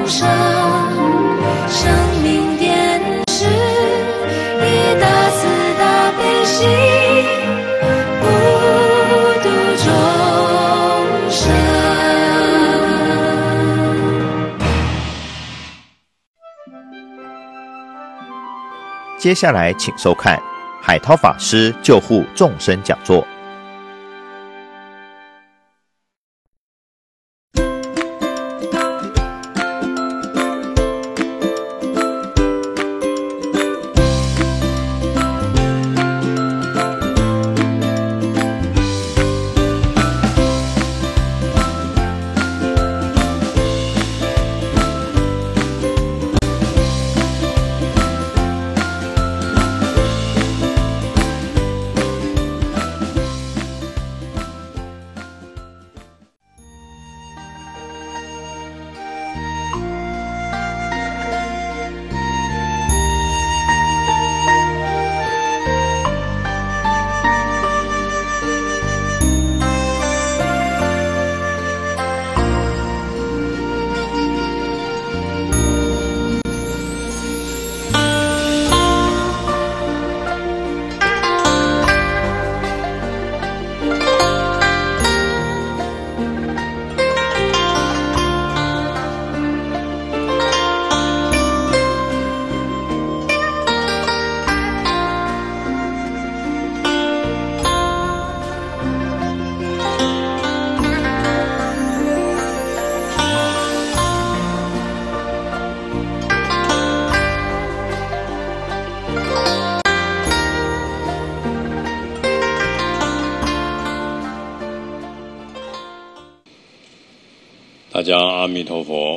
生，生命电视以大慈大悲心，普度众生。 接下来请收看海涛法师救护众生讲座。 大家阿弥陀佛。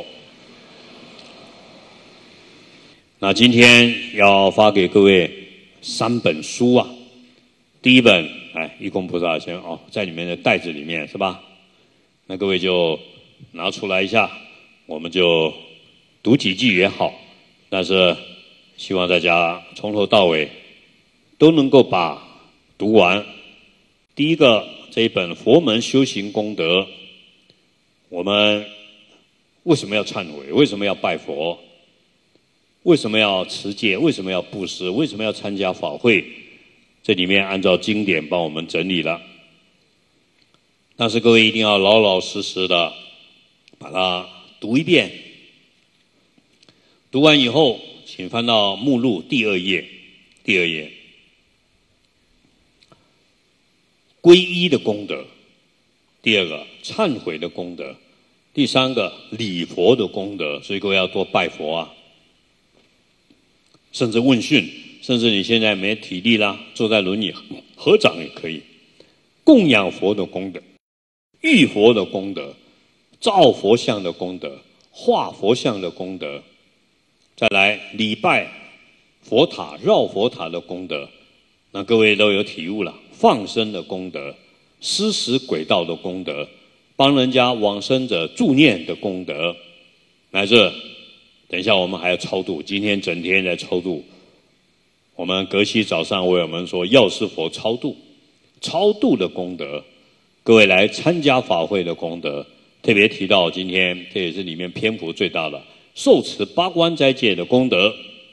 那今天要发给各位3本书啊。第一本，一公菩萨先在你们的袋子里面是吧？那各位就拿出来一下，我们就读几句也好，但是希望大家从头到尾都能够把读完。第一个，这一本佛门修行功德，我们为什么要忏悔？为什么要拜佛？为什么要持戒？为什么要布施？为什么要参加法会？这里面按照经典帮我们整理了。但是各位一定要老老实实的把它读一遍。读完以后，请翻到目录第2页，第2页。皈依的功德，第2个忏悔的功德，第3个礼佛的功德。所以各位要多拜佛啊，甚至问讯，甚至你现在没体力啦，坐在轮椅合掌也可以。供养佛的功德，遇佛的功德，造佛像的功德，画佛像的功德，再来礼拜佛塔、绕佛塔的功德，那各位都有体悟了。放生的功德，施食轨道的功德，帮人家往生者助念的功德，乃至等一下我们还要超度，今天整天在超度。我们隔期早上为我们说药师佛超度，超度的功德，各位来参加法会的功德，特别提到今天这也是里面篇幅最大的受持8关斋戒的功德。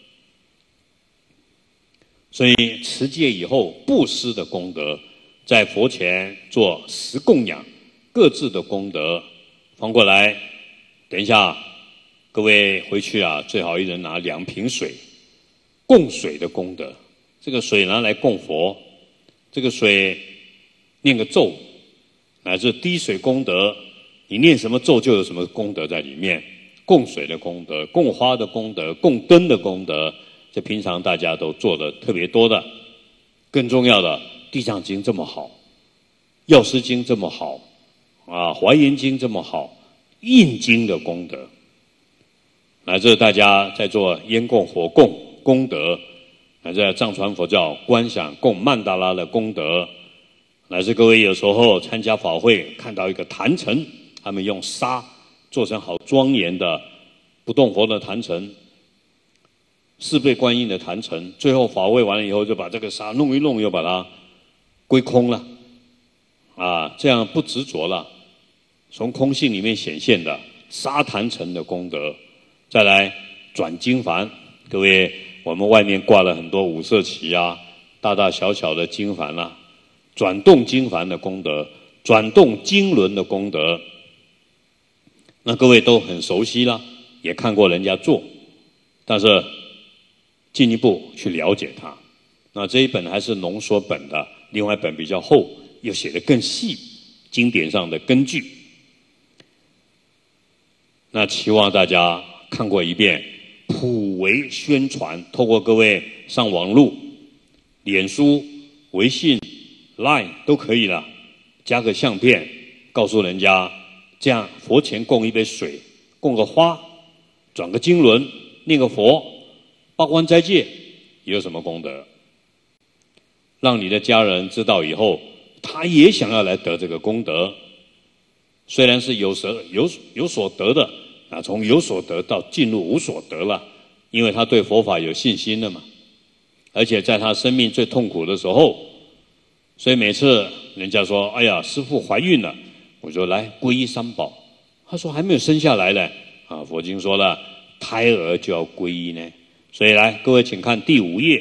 所以持戒以后布施的功德，在佛前做10供养，各自的功德。翻过来，等一下各位回去啊，最好一人拿2瓶水，供水的功德。这个水拿来供佛，这个水念个咒，乃至滴水功德，你念什么咒就有什么功德在里面。供水的功德，供花的功德，供灯的功德，这平常大家都做的特别多的。更重要的，地藏经这么好，药师经这么好华严经这么好，印经的功德，乃至大家在做烟供火供功德，乃至藏传佛教观想供曼达拉的功德，乃至各位有时候参加法会看到一个坛城，他们用沙做成好庄严的不动佛的坛城，4倍观音的坛城，最后法会完了以后就把这个沙弄一弄，又把它归空了这样不执着了，从空性里面显现的沙坛城的功德， 再来转经幡，各位，我们外面挂了很多五色旗啊，大大小小的经幡啊，转动经幡的功德，转动经轮的功德，那各位都很熟悉了，也看过人家做，但是进一步去了解它。那这一本还是浓缩本的，另外一本比较厚，又写得更细，经典上的根据。那期望大家看过一遍，普为宣传，透过各位上网路、脸书、微信、Line 都可以了，加个相片，告诉人家，这样佛前供一杯水，供个花，转个经轮，念个佛，八关斋戒，有什么功德？让你的家人知道以后，他也想要来得这个功德。虽然是有所得的啊，从有所得到进入无所得了，因为他对佛法有信心了嘛。而且在他生命最痛苦的时候，所以每次人家说：“哎呀，师父怀孕了。”我说：“来皈依三宝。”他说：“还没有生下来呢。”啊，佛经说了，胎儿就要皈依呢。所以来，各位请看第5页。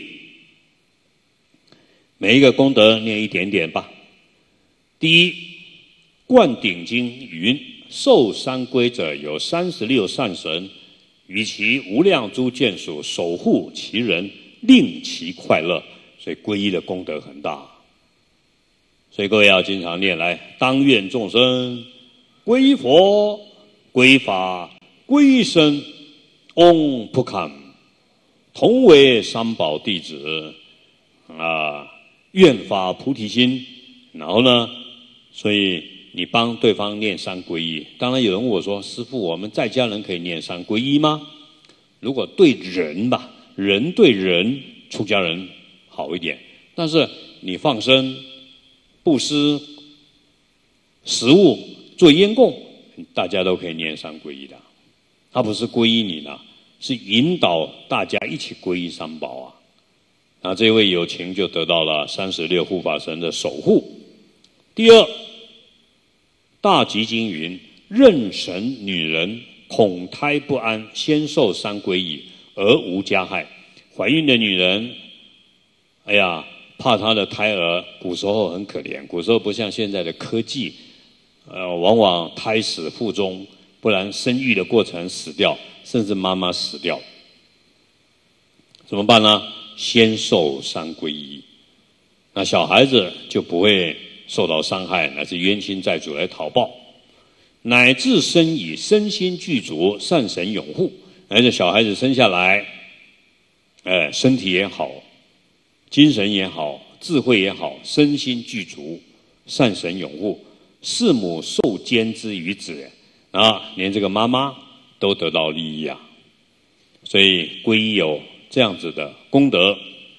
每一个功德念一点点吧。第一，灌顶经云：受三皈者有36善神，与其无量诸眷属守护其人，令其快乐。所以皈依的功德很大。所以各位要经常念来，当愿众生皈依佛、皈依法、皈依僧，嗡不堪，同为三宝弟子啊。愿发菩提心，然后呢，所以你帮对方念三皈依。当然有人问我说：“师父，我们在家人可以念三皈依吗？”如果对人吧，人对人，出家人好一点。但是你放生、布施、食物、做烟供，大家都可以念三皈依的。他不是皈依你呢，是引导大家一起皈依三宝啊。那这位有情就得到了36护法神的守护。第二，大集经云：妊娠女人恐胎不安，先受三皈依而无加害。怀孕的女人，哎呀，怕她的胎儿，古时候很可怜，古时候不像现在的科技，往往胎死腹中，不然生育的过程死掉，甚至妈妈死掉，怎么办呢？先受三皈依，那小孩子就不会受到伤害，乃至冤亲债主来讨报，乃至生以身心具足，善神拥护，而且小孩子生下来，身体也好，精神也好，智慧也好，身心具足，善神拥护，弑母受监之于子啊，连这个妈妈都得到利益啊，所以皈依有这样子的功德。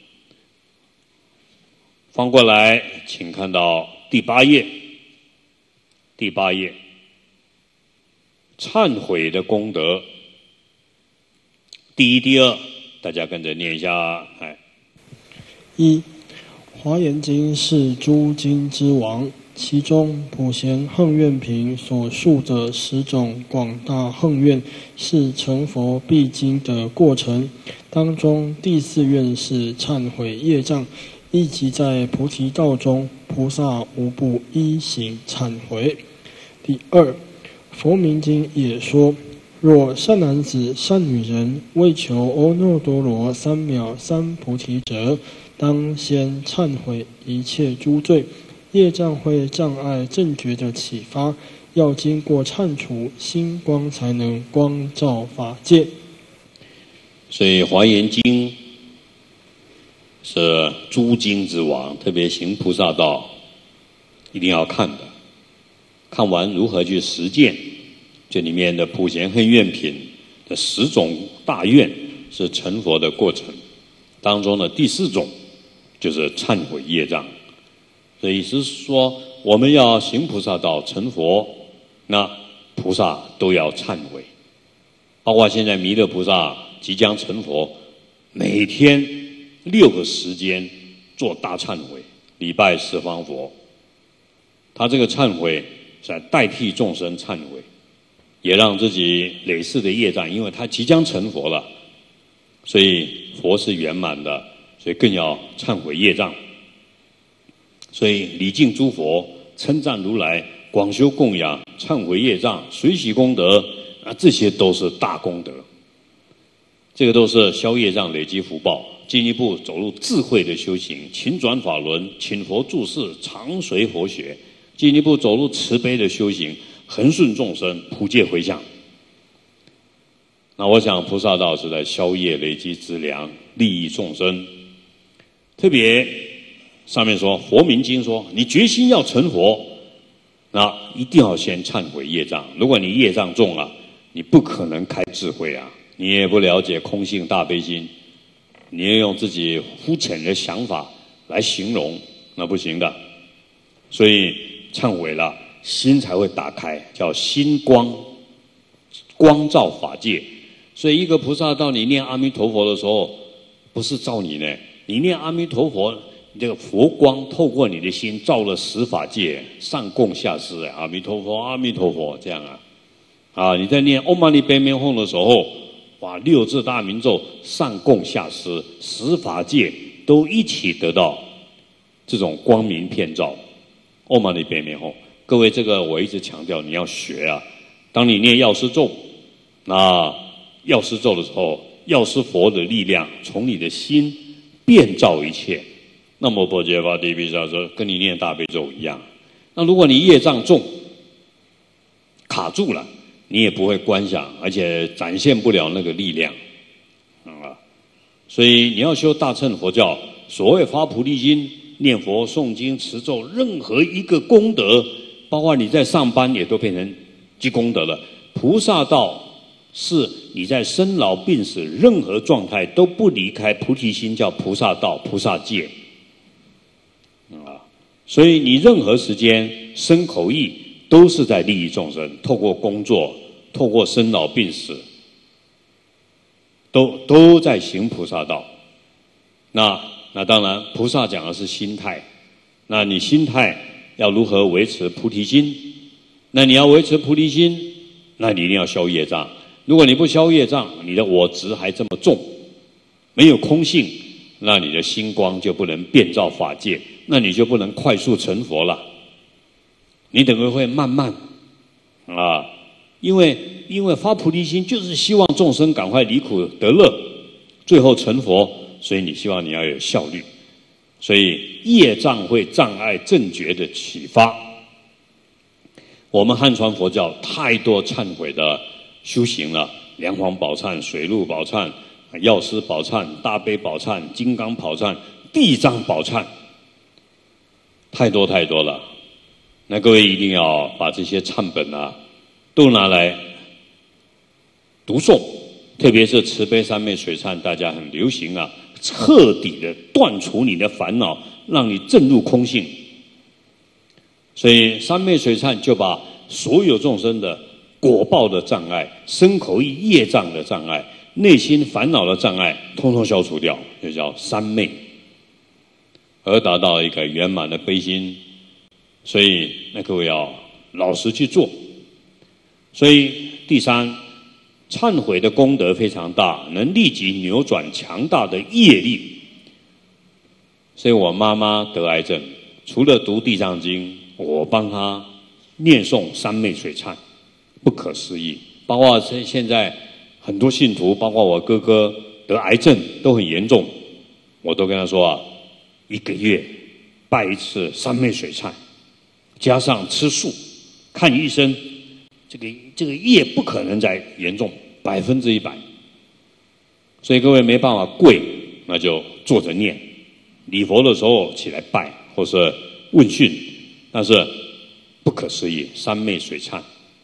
翻过来，请看到第8页。第8页，忏悔的功德。第一、第二，大家跟着念一下。 一，华严经是诸经之王，其中普贤行愿品所述的10种广大行愿，是成佛必经的过程。当中第4愿是忏悔业障，亦即在菩提道中，菩萨无不依行忏悔。第二，佛明经也说：若善男子、善女人为求阿耨多罗三藐三菩提者，当先忏悔一切诸罪。业障会障碍正觉的启发，要经过忏除，心光才能光照法界。 所以《华严经》是诸经之王，特别行菩萨道一定要看的。看完如何去实践，这里面的普贤行愿品的10种大愿是成佛的过程，当中的第4种就是忏悔业障。所以是说，我们要行菩萨道成佛，那菩萨都要忏悔。包括现在弥勒菩萨即将成佛，每天6个时间做大忏悔，礼拜十方佛。他这个忏悔是代替众生忏悔， 也让自己累世的业障，因为他即将成佛了，所以佛是圆满的，所以更要忏悔业障。所以礼敬诸佛，称赞如来，广修供养，忏悔业障，随喜功德啊，这些都是大功德。这个都是消业障、累积福报，进一步走入智慧的修行，勤转法轮，请佛住世，常随佛学，进一步走入慈悲的修行，恒顺众生，普界回向。那我想菩萨道是在消业、累积资粮，利益众生。特别上面说，佛明经说，你决心要成佛，那一定要先忏悔业障。如果你业障重了，你不可能开智慧啊，你也不了解空性大悲心，你也用自己肤浅的想法来形容，那不行的。所以忏悔了，心才会打开，叫心光，光照法界。所以一个菩萨道，你念阿弥陀佛的时候，不是照你呢，你念阿弥陀佛，这个佛光透过你的心照了十法界，上供下施，阿弥陀佛，阿弥陀佛，这样啊，你在念唵嘛呢叭咪吽的时候，哇，六字大明咒上供下施，十法界都一起得到这种光明遍照。唵嘛呢叭咪吽，各位，这个我一直强调，你要学啊。当你念药师咒，那药师咒的时候，药师佛的力量从你的心遍照一切。那么波揭巴地毗沙说，跟你念大悲咒一样。那如果你业障重，卡住了，你也不会观想，而且展现不了那个力量啊。所以你要修大乘佛教，所谓发菩提心、念佛、诵经、持咒，任何一个功德，包括你在上班也都变成积功德了。菩萨道是你在生老病死任何状态都不离开菩提心，叫菩萨道、菩萨戒啊。所以你任何时间身口意都是在利益众生，透过工作，透过生老病死，都在行菩萨道。那当然，菩萨讲的是心态，那你心态要如何维持菩提心？那你要维持菩提心，那你一定要消业障。如果你不消业障，你的我执还这么重，没有空性，那你的心光就不能遍照法界，那你就不能快速成佛了。你等于会慢慢啊，因为发菩提心就是希望众生赶快离苦得乐，最后成佛，所以你希望你要有效率。所以业障会障碍正觉的启发。我们汉传佛教太多忏悔的修行了，梁皇宝忏、水陆宝忏、药师宝忏、大悲宝忏、金刚宝忏、地藏宝忏，太多太多了。那各位一定要把这些忏本都拿来读诵，特别是慈悲三昧水忏，大家很流行彻底的断除你的烦恼，让你证入空性。所以三昧水忏就把所有众生的果报的障碍、身口意业障的障碍、内心烦恼的障碍，通通消除掉，就叫三昧，而达到一个圆满的悲心。所以那各位要老实去做。所以第三，忏悔的功德非常大，能立即扭转强大的业力。所以我妈妈得癌症，除了读地藏经，我帮她念诵三昧水忏，不可思议。包括现在很多信徒，包括我哥哥得癌症都很严重，我都跟他说1个月拜一次三昧水忏，加上吃素、看医生，这个业不可能再严重100%。所以各位没办法跪，那就坐着念，礼佛的时候起来拜，或是问讯，但是不可思议三昧水忏。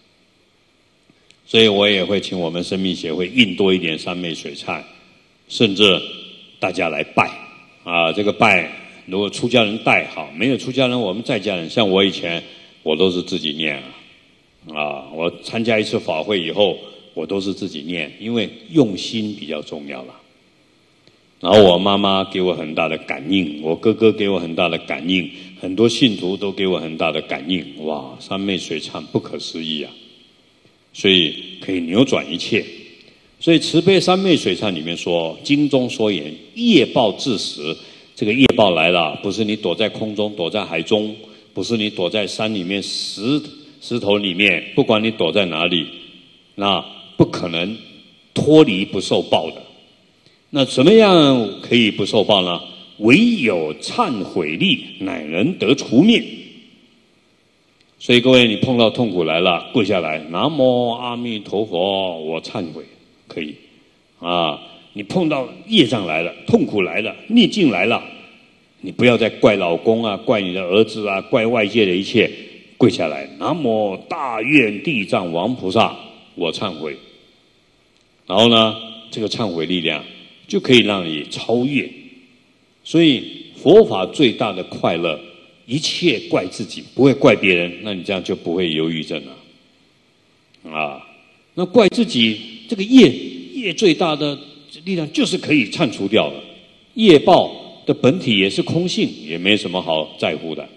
所以我也会请我们生命协会印多一点三昧水忏，甚至大家来拜这个拜，如果出家人带好，没有出家人，我们在家人，像我以前我都是自己念我参加一次法会以后，我都是自己念，因为用心比较重要了。然后我妈妈给我很大的感应，我哥哥给我很大的感应，很多信徒都给我很大的感应。哇，三昧水忏不可思议所以可以扭转一切。所以慈悲三昧水忏里面说，经中说言，业报至时，这个业报来了，不是你躲在空中，躲在海中，不是你躲在山里面石头里面，不管你躲在哪里，那不可能脱离不受报的。那怎么样可以不受报呢？唯有忏悔力，乃能得除灭。所以各位，你碰到痛苦来了，跪下来，南无阿弥陀佛，我忏悔，可以啊。你碰到业障来了，痛苦来了，逆境来了，你不要再怪老公啊，怪你的儿子啊，怪外界的一切，跪下来，南无大愿地藏王菩萨，我忏悔。然后呢，这个忏悔力量就可以让你超越。所以佛法最大的快乐，一切怪自己，不会怪别人，那你这样就不会忧郁症了。啊，那怪自己，这个业最大的力量就是可以铲除掉了。业报的本体也是空性，也没什么好在乎的。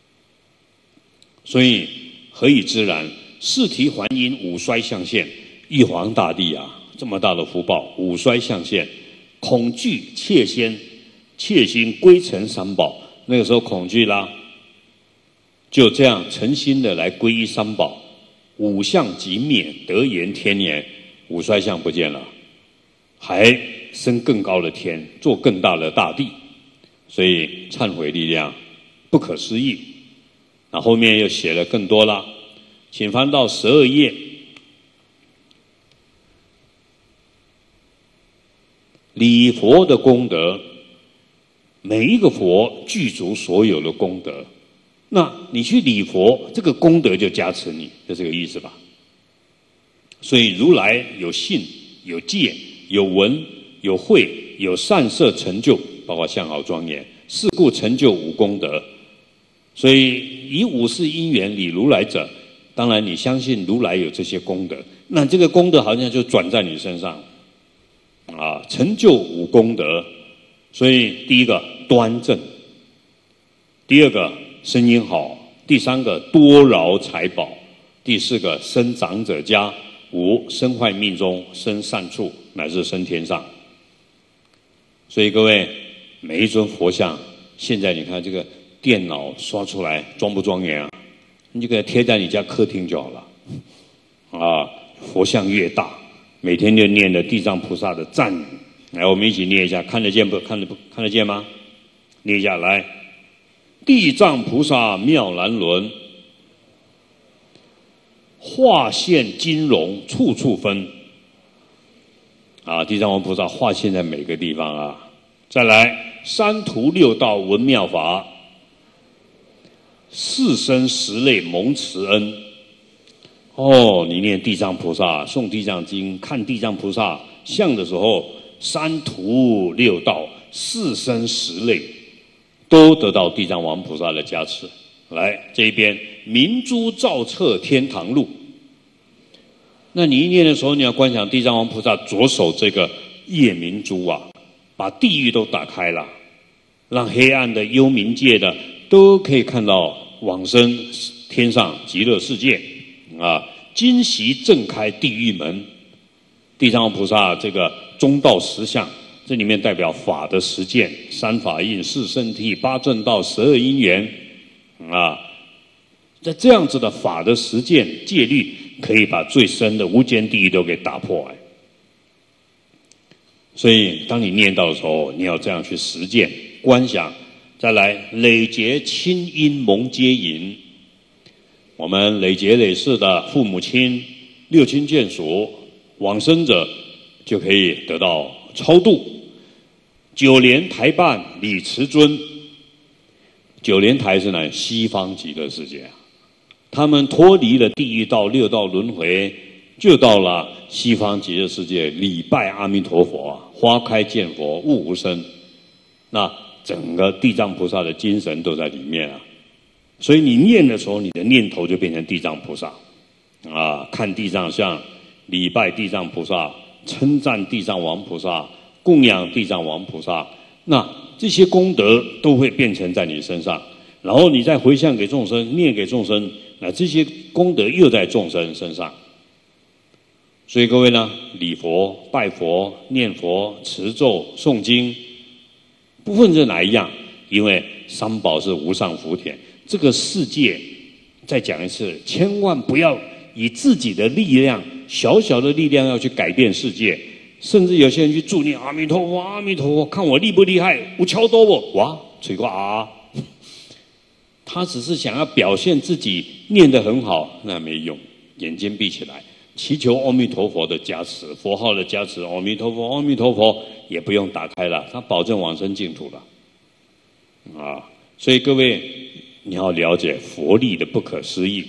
所以何以知然？四体还因五衰相现，玉皇大帝啊，这么大的福报，五衰相现，恐惧怯心归成三宝。那个时候恐惧啦，就这样诚心的来皈依三宝，五相即灭，得言天年，五衰相不见了，还升更高的天，做更大的大地。所以忏悔力量不可思议。那后面又写了更多啦，请翻到12页。礼佛的功德，每一个佛具足所有的功德，那你去礼佛，这个功德就加持你，就这个意思吧。所以如来有信、有戒、有闻、有慧、有善摄成就，包括相好庄严，是故成就五功德。所以以五事因缘礼如来者，当然你相信如来有这些功德，那这个功德好像就转在你身上啊，成就五功德。所以第一个端正，第二个声音好，第三个多饶财宝，第四个生长者家，五身坏命中，生善处，乃至升天上。所以各位，每一尊佛像，现在你看这个电脑刷出来庄不庄严啊？你就给它贴在你家客厅就好了啊。佛像越大，每天就念着地藏菩萨的赞语。来，我们一起念一下，看得见不？看得见吗？念一下来。地藏菩萨妙难伦，化现金融处处分。啊，地藏王菩萨化现在每个地方啊。再来，三途六道闻妙法，四生十类蒙慈恩。哦，你念地藏菩萨，诵地藏经，看地藏菩萨像的时候，三途六道、四生十类，都得到地藏王菩萨的加持。来这一边，明珠照彻天堂路。那你一念的时候，你要观想地藏王菩萨左手这个夜明珠啊，把地狱都打开了，让黑暗的幽冥界的都可以看到往生天上极乐世界啊！今夕正开地狱门。地藏王菩萨这个中道实相，这里面代表法的实践，三法印、四圣谛、八正道、12因缘啊。在这样子的法的实践戒律，可以把最深的无间地狱都给打破来。所以当你念到的时候，你要这样去实践观想。再来，累劫亲因蒙接引，我们累劫累世的父母亲、六亲眷属、往生者，就可以得到超度。九莲台办李慈尊，九莲台是哪？西方极乐世界啊。他们脱离了地狱道、六道轮回，就到了西方极乐世界，礼拜阿弥陀佛，花开见佛，悟无生。那整个地藏菩萨的精神都在里面啊。所以你念的时候，你的念头就变成地藏菩萨啊，看地藏像，礼拜地藏菩萨，称赞地藏王菩萨，供养地藏王菩萨，那这些功德都会变成在你身上，然后你再回向给众生，念给众生，那这些功德又在众生身上所以各位呢，礼佛、拜佛、念佛、持咒、诵经，不论是哪一样，因为三宝是无上福田。这个世界，再讲一次，千万不要以自己的力量，小小的力量要去改变世界。甚至有些人去助念阿弥陀佛，阿弥陀佛，看我厉不厉害，有敲多不？哇，吹过啊！他只是想要表现自己念得很好，那没用。眼睛闭起来，祈求阿弥陀佛的加持，佛号的加持，阿弥陀佛，阿弥陀佛，也不用打开了，他保证往生净土了。啊，所以各位你要了解佛力的不可思议。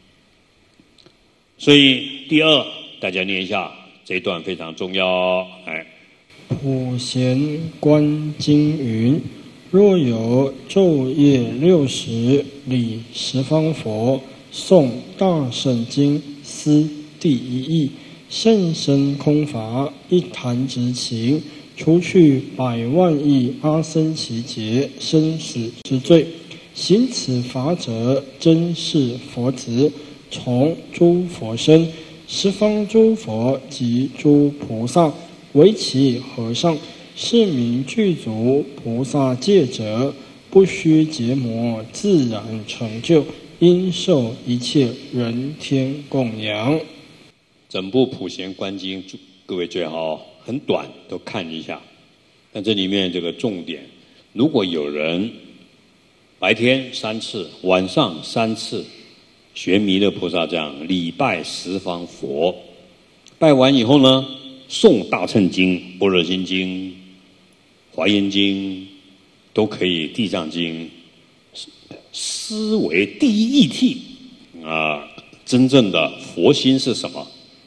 所以第二，大家念一下。这一段非常重要，哎。 普贤观经云：若有昼夜60礼十方佛，诵大圣经，思第一义，甚深空法，一弹指顷，除去100万亿阿僧祇劫生死之罪。行此法者，真是佛子，从诸佛身。十方诸佛及诸菩萨为其和尚，是名具足菩萨戒者，不须结魔，自然成就，应受一切人天供养。 整部普贤观经，各位最好很短都看一下。但这里面这个重点，如果有人白天3次，晚上3次。学弥勒菩萨这样礼拜十方佛，拜完以后呢，诵大乘经、般若心经、华严经都可以，地藏经，思维第一义谛啊，真正的佛心是什么？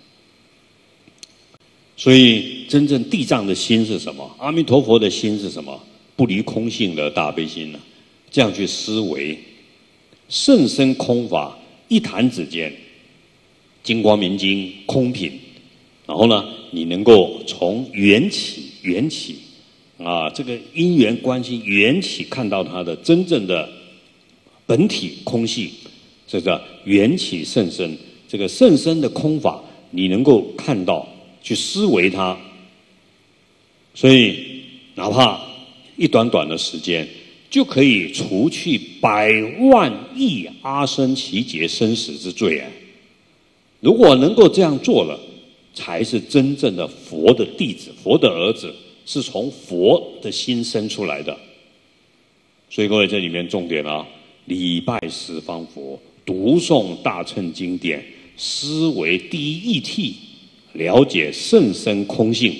所以真正地藏的心是什么？阿弥陀佛的心是什么？不离空性的大悲心呢？这样去思维，甚深空法。一弹指间，金光明经空品，然后呢，你能够从缘起啊，这个因缘关系缘起看到它的真正的本体空性，这个缘起甚深，这个甚深的空法，你能够看到，去思维它。所以，哪怕一短短的时间。就可以除去100万亿阿僧祇劫生死之罪啊！如果能够这样做了，才是真正的佛的弟子，佛的儿子，是从佛的心生出来的。所以各位，这里面重点啊，礼拜十方佛，读诵大乘经典，思维第一义谛，了解甚深空性，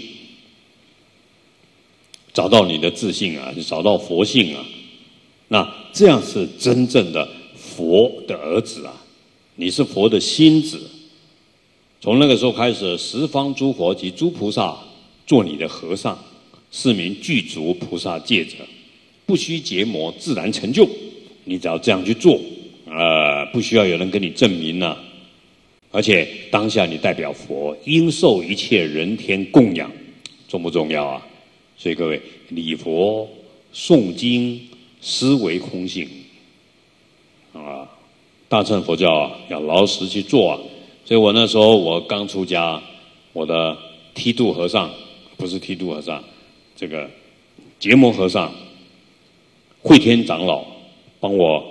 找到你的自信啊，找到佛性啊。那这样是真正的佛的儿子啊，你是佛的心子。从那个时候开始，十方诸佛及诸菩萨做你的和尚，是名具足菩萨戒者，不须结魔，自然成就。你只要这样去做，不需要有人跟你证明了。而且当下你代表佛，应受一切人天供养，重不重要啊？所以各位，礼佛、诵经。思维空性啊，大乘佛教啊，要老实去做啊。所以我那时候我刚出家，我的剃度和尚不是剃度和尚，这个结魔和尚慧天长老帮我，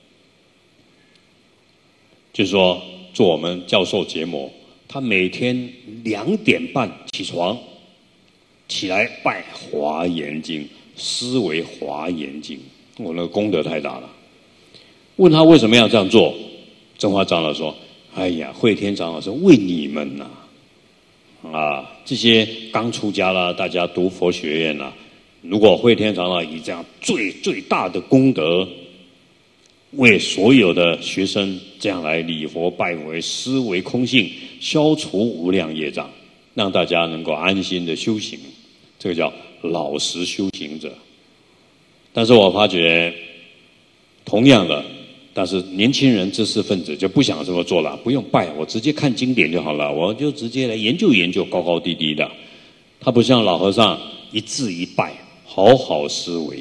就是说做我们教授结魔，他每天2点半起床，起来拜华严经，思维华严经。我那个功德太大了。问他为什么要这样做，正华长老说：“哎呀，慧天长老是为你们呐，这些刚出家了，大家读佛学院啦，如果慧天长老以这样最大的功德，为所有的学生这样来礼佛拜佛，思维空性，消除无量业障，让大家能够安心的修行，这个叫老实修行者。”但是我发觉，同样的，但是年轻人知识分子就不想这么做了，不用拜，我直接看经典就好了，我就直接来研究，高高低低的。他不像老和尚一字一拜，好好思维，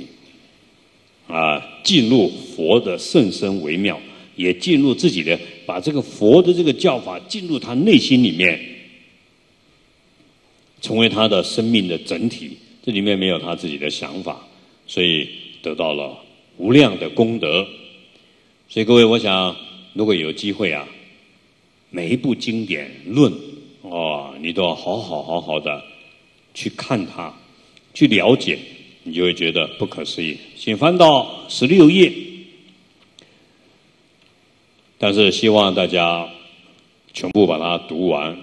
进入佛的甚深微妙，也进入自己的，把这个佛的这个教法进入他内心里面， 成为他的生命的整体，这里面没有他自己的想法，所以得到了无量的功德。所以各位，我想如果有机会啊，每一部经典论你都要好好的去看它，去了解，你就会觉得不可思议。请翻到16页，但是希望大家全部把它读完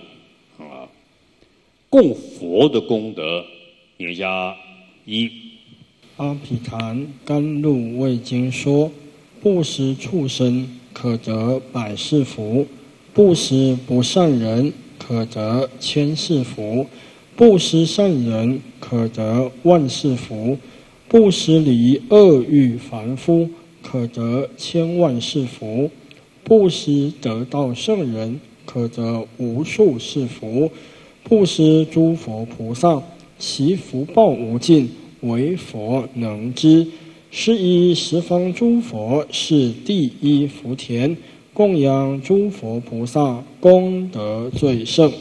供佛的功德，念一下1。 阿毗昙甘露味经说：布施畜生，可得百世福；布施不善人，可得千世福；布施善人，可得万世福；布施离恶欲凡夫，可得千万世福；布施得道圣人，可得无数世福；布施诸佛菩萨，其福报无尽，唯佛能知。是以十方诸佛是第一福田，供养诸佛菩萨，功德最胜。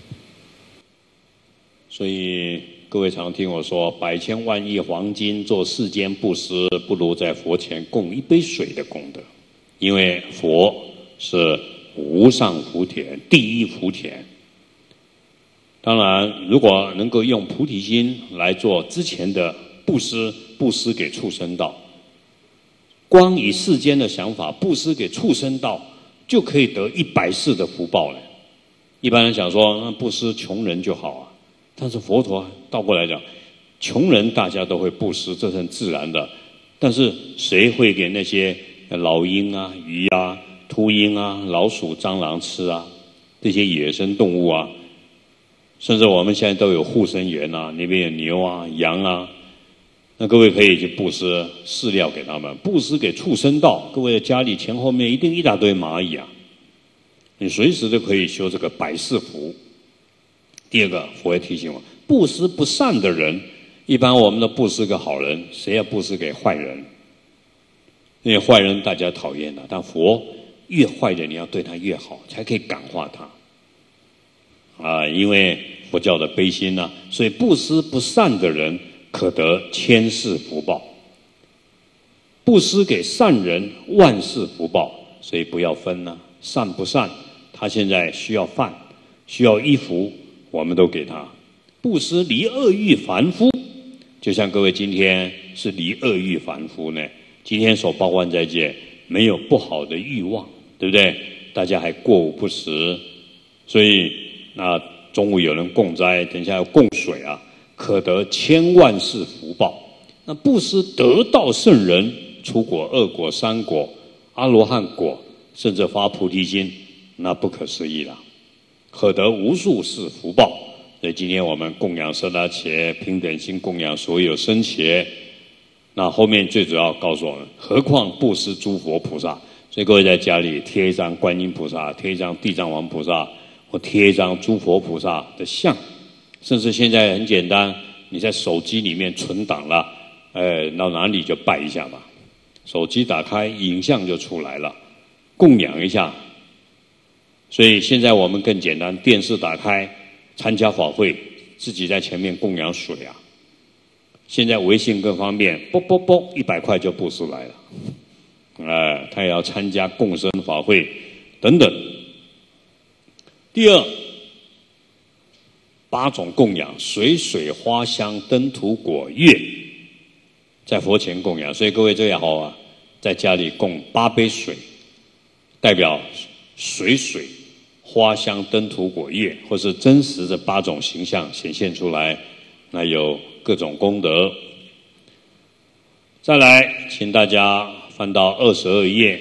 所以各位常听我说，百千万亿黄金做世间布施，不如在佛前供一杯水的功德。因为佛是无上福田，第一福田。当然，如果能够用菩提心来做之前的布施给畜生道，光以世间的想法布施给畜生道，就可以得100世的福报了。一般人想说，那布施穷人就好啊，但是佛陀倒过来讲，穷人大家都会布施，这是很自然的。但是谁会给那些老鹰啊、鱼啊、秃鹰啊、老鼠、蟑螂吃啊？这些野生动物啊，甚至我们现在都有护生员啊，那边有牛啊、羊啊。那各位可以去布施饲料给他们，布施给畜生道。各位的家里前后面一定一大堆蚂蚁啊，你随时都可以修这个百世福。第二个，佛也提醒我，布施不善的人，一般我们都布施给好人，谁要布施给坏人？因为坏人大家讨厌的，但佛越坏的你要对他越好，才可以感化他。因为佛教的悲心啊，所以布施不善的人，可得千世福报；布施给善人，万世福报。所以不要分啊，善不善，他现在需要饭，需要衣服，我们都给他。布施离恶欲凡夫，就像各位今天是离恶欲凡夫呢。今天所报万斋戒，没有不好的欲望，对不对？大家还过午不食，所以那中午有人供斋，等一下要供水啊，可得千万世福报。那布施得道圣人，出果、二果、三果、阿罗汉果，甚至发菩提心，那不可思议了，可得无数世福报。所以今天我们供养舍那伽，平等心供养所有僧伽。那后面最主要告诉我们，何况布施诸佛菩萨。所以各位在家里贴一张观音菩萨，贴一张地藏王菩萨，或贴一张诸佛菩萨的像，甚至现在很简单，你在手机里面存档了，到哪里就拜一下吧。手机打开，影像就出来了，供养一下。所以现在我们更简单，电视打开，参加法会，自己在前面供养水啊。现在微信更方便，啵啵啵，100块就布施来了。他也要参加共生法会等等。第二，8种供养：水、花香、灯、土、果、乐，在佛前供养。所以各位最好啊，在家里供8杯水，代表水、花香、灯、土、果、乐，或是真实的8种形象显现出来，那有各种功德。再来，请大家翻到22页。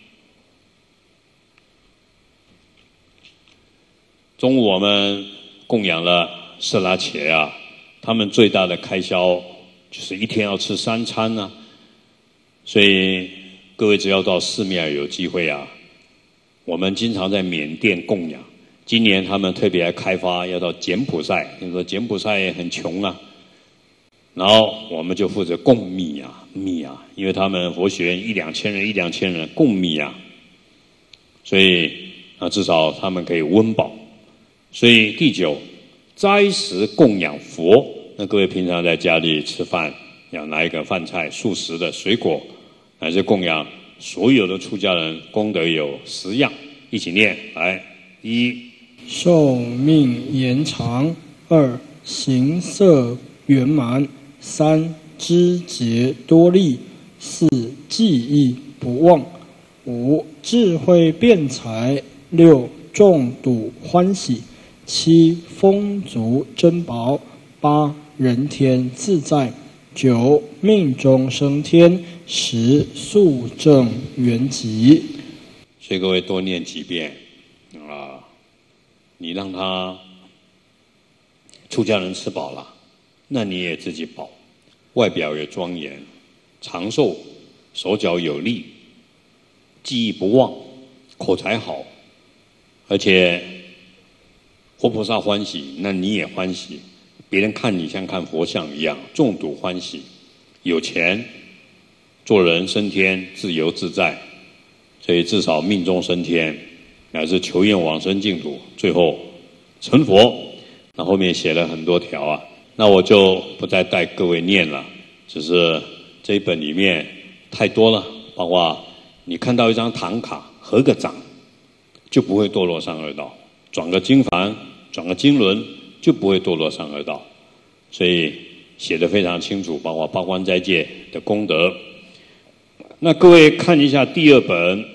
中午我们供养了舍拉伽啊，他们最大的开销就是一天要吃3餐啊。所以各位只要到寺庙有机会啊，我们经常在缅甸供养。今年他们特别开发要到柬埔寨，听说柬埔寨也很穷啊。然后我们就负责供米啊，因为他们佛学院1-2千人供米啊，所以至少他们可以温饱。所以第9， 斋食供养佛。那各位平常在家里吃饭，要拿一个饭菜、素食的水果，乃至供养所有的出家人，功德有10样，一起念来。1、 寿命延长；2、形色圆满；3、知节多利；4、记忆不忘；5、智慧辩才；6、众睹欢喜；7、丰足珍宝；8、人天自在；9、命中升天；10、速证圆寂。 所以各位多念几遍啊！你让他出家人吃饱了，那你也自己饱，外表也庄严，长寿，手脚有力，记忆不忘，口才好，而且活菩萨欢喜，那你也欢喜，别人看你像看佛像一样，众睹欢喜，有钱，做人升天，自由自在，所以至少命中升天，乃至求愿往生净土，最后成佛。那后面写了很多条啊，那我就不再带各位念了，只是这一本里面太多了，包括你看到一张唐卡，合个掌就不会堕落三恶道，转个经幡，转个经轮就不会堕落三恶道，所以写得非常清楚，包括八关斋戒的功德。那各位看一下第二本，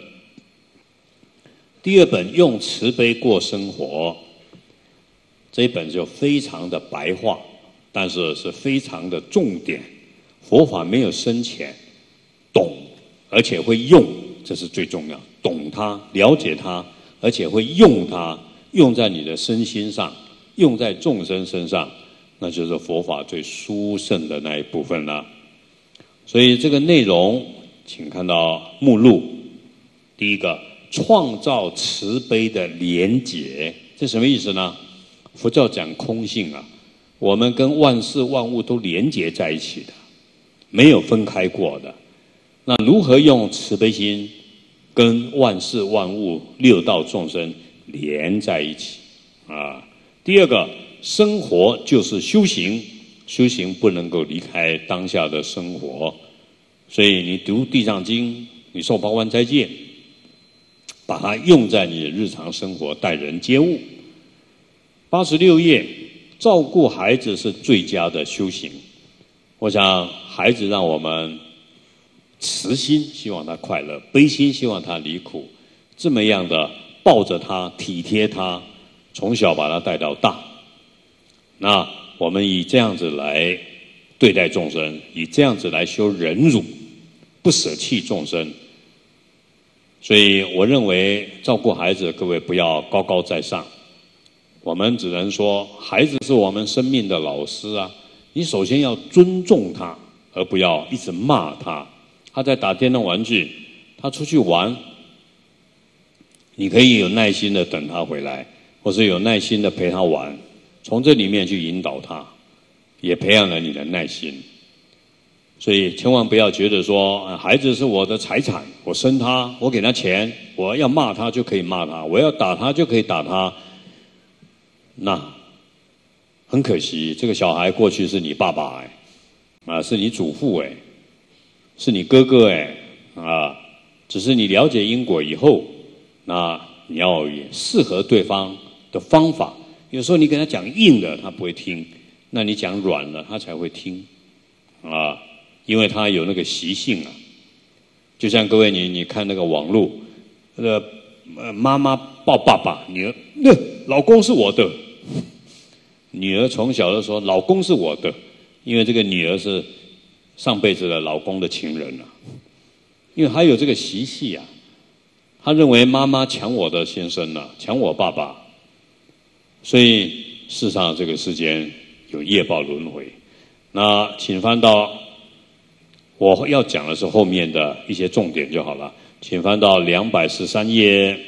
第二本用慈悲过生活，这一本就非常的白话，但是是非常的重点。佛法没有深浅，懂而且会用，这是最重要。懂它，了解它，而且会用它，用在你的身心上，用在众生身上，那就是佛法最殊胜的那一部分了。所以这个内容，请看到目录，第一个，创造慈悲的连结，这什么意思呢？佛教讲空性啊，我们跟万事万物都连结在一起的，没有分开过的。那如何用慈悲心跟万事万物六道众生连在一起啊？第二个，生活就是修行，修行不能够离开当下的生活，所以你读地藏经，你受八关斋戒，把它用在你的日常生活，待人接物。86页，照顾孩子是最佳的修行。我想孩子让我们慈心，希望他快乐；悲心，希望他离苦。这么样的抱着他，体贴他，从小把他带到大。那我们以这样子来对待众生，以这样子来修忍辱，不舍弃众生。所以我认为照顾孩子，各位不要高高在上。我们只能说，孩子是我们生命的老师啊！你首先要尊重他，而不要一直骂他。他在打电动玩具，他出去玩，你可以有耐心的等他回来，或是有耐心的陪他玩，从这里面去引导他，也培养了你的耐心。所以千万不要觉得说，孩子是我的财产，我生他，我给他钱，我要骂他就可以骂他，我要打他就可以打他。那很可惜，这个小孩过去是你爸爸是你祖父是你哥哥只是你了解因果以后，那你要也适合对方的方法。有时候你给他讲硬的，他不会听；那你讲软的，他才会听因为他有那个习性啊。就像各位你看那个网络，妈妈抱爸爸，女儿老公是我的。女儿从小就说老公是我的，因为这个女儿是上辈子的老公的情人因为她有这个习气她认为妈妈抢我的先生抢我爸爸，所以事实上这个世间有业报轮回。那请翻到，我要讲的是后面的一些重点就好了，请翻到213页。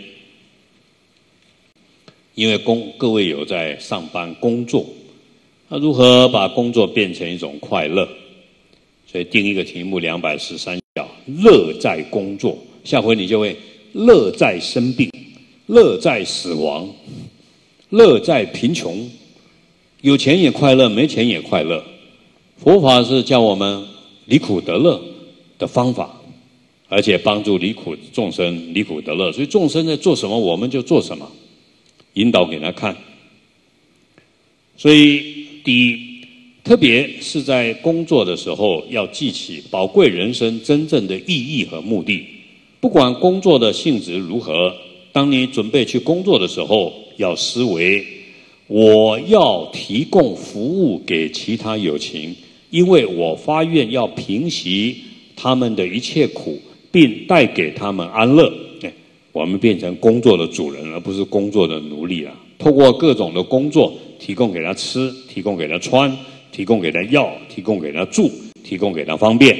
因为各位有在上班工作，那如何把工作变成一种快乐？所以定一个题目213叫乐在工作。下回你就会乐在生病，乐在死亡，乐在贫穷， 有钱也快乐，没钱也快乐。佛法是教我们离苦得乐的方法，而且帮助离苦众生离苦得乐。所以众生在做什么，我们就做什么，引导给他看。所以第一，特别是在工作的时候，要记起宝贵人生真正的意义和目的。不管工作的性质如何，当你准备去工作的时候，要思维我要提供服务给其他有情，因为我发愿要平息他们的一切苦，并带给他们安乐。我们变成工作的主人，而不是工作的奴隶了。透过各种的工作，提供给他吃，提供给他穿，提供给他药，提供给他住，提供给他方便。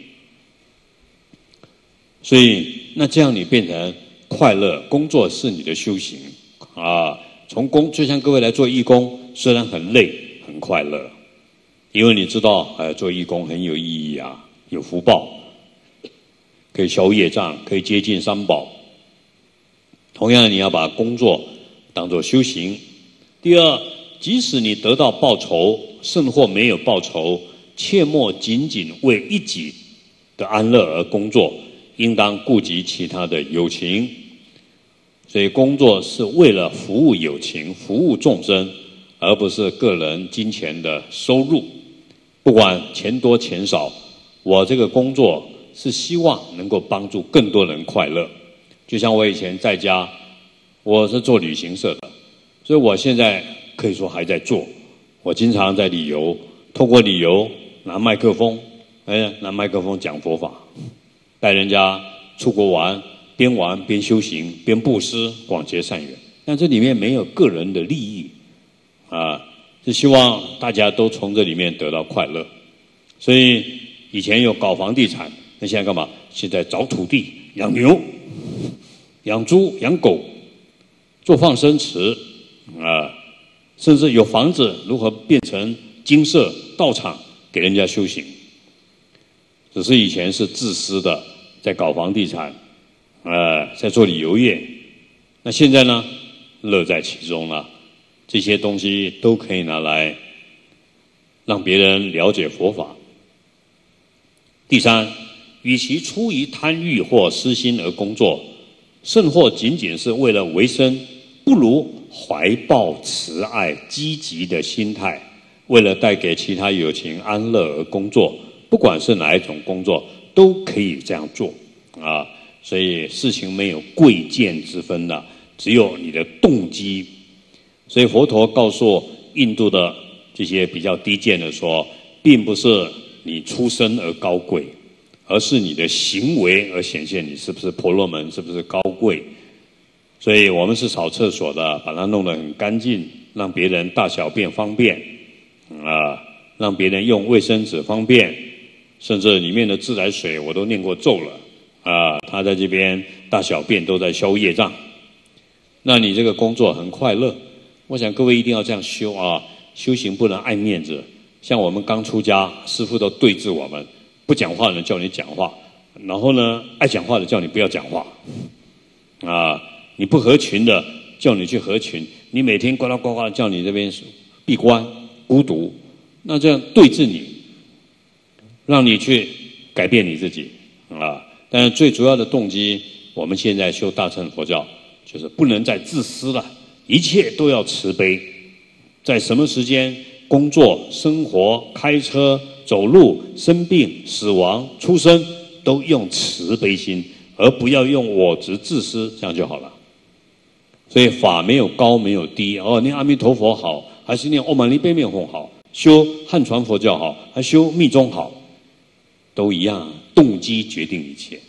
所以那这样你变成快乐，工作是你的修行啊。就像各位来做义工，虽然很累，很快乐，因为你知道，做义工很有意义啊，有福报，可以消业障，可以接近三宝。同样，你要把工作当作修行。第二，即使你得到报酬，甚或没有报酬，切莫仅仅为一己的安乐而工作，应当顾及其他的有情。所以工作是为了服务有情，服务众生，而不是个人金钱的收入。不管钱多钱少，我这个工作是希望能够帮助更多人快乐。就像我以前在家，我是做旅行社的，所以我现在可以说还在做。我经常在旅游，透过旅游拿麦克风讲佛法，带人家出国玩，边玩边修行，边布施，广结善缘。但这里面没有个人的利益啊，是希望大家都从这里面得到快乐。所以以前有搞房地产，那现在干嘛？现在找土地，养牛、养猪、养狗，做放生池啊，甚至有房子如何变成精舍、道场给人家修行。只是以前是自私的，在搞房地产，在做旅游业。那现在呢，乐在其中了。这些东西都可以拿来让别人了解佛法。第三，与其出于贪欲或私心而工作，甚或仅仅是为了维生，不如怀抱慈爱积极的心态，为了带给其他有情安乐而工作。不管是哪一种工作，都可以这样做啊。所以事情没有贵贱之分的，只有你的动机。所以佛陀告诉印度的这些比较低贱的说，并不是你出身而高贵，而是你的行为而显现你是不是婆罗门，是不是高贵。所以我们是扫厕所的，把它弄得很干净，让别人大小便方便啊，让别人用卫生纸方便，甚至里面的自来水我都念过咒了啊，他在这边大小便都在消业障。那你这个工作很快乐。我想各位一定要这样修啊，修行不能爱面子。像我们刚出家，师父都对治我们，不讲话的人叫你讲话，然后呢，爱讲话的叫你不要讲话啊，你不合群的叫你去合群，你每天呱啦呱呱的叫你这边闭关孤独，那这样对治你，让你去改变你自己啊。但是最主要的动机，我们现在修大乘佛教，就是不能再自私了，一切都要慈悲。在什么时间，工作、生活、开车、走路、生病、死亡、出生，都用慈悲心，而不要用我执自私，这样就好了。所以法没有高没有低哦，念阿弥陀佛好，还是念唵嘛呢叭咪吽好，修汉传佛教好，还修密宗好，都一样，动机决定一切。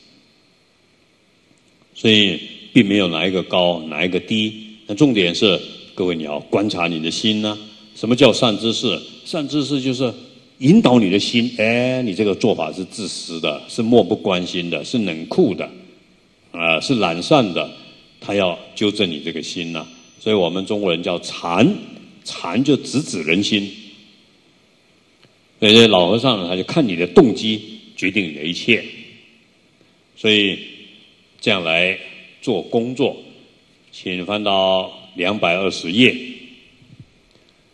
所以并没有哪一个高哪一个低，那重点是各位你要观察你的心呢。什么叫善知识？善知识就是引导你的心，你这个做法是自私的，是漠不关心的，是冷酷的，是懒散的，他要纠正你这个心呢。所以我们中国人叫禅，禅就直指人心。所以老和尚呢，他就看你的动机决定你的一切。所以这样来做工作，请翻到220页。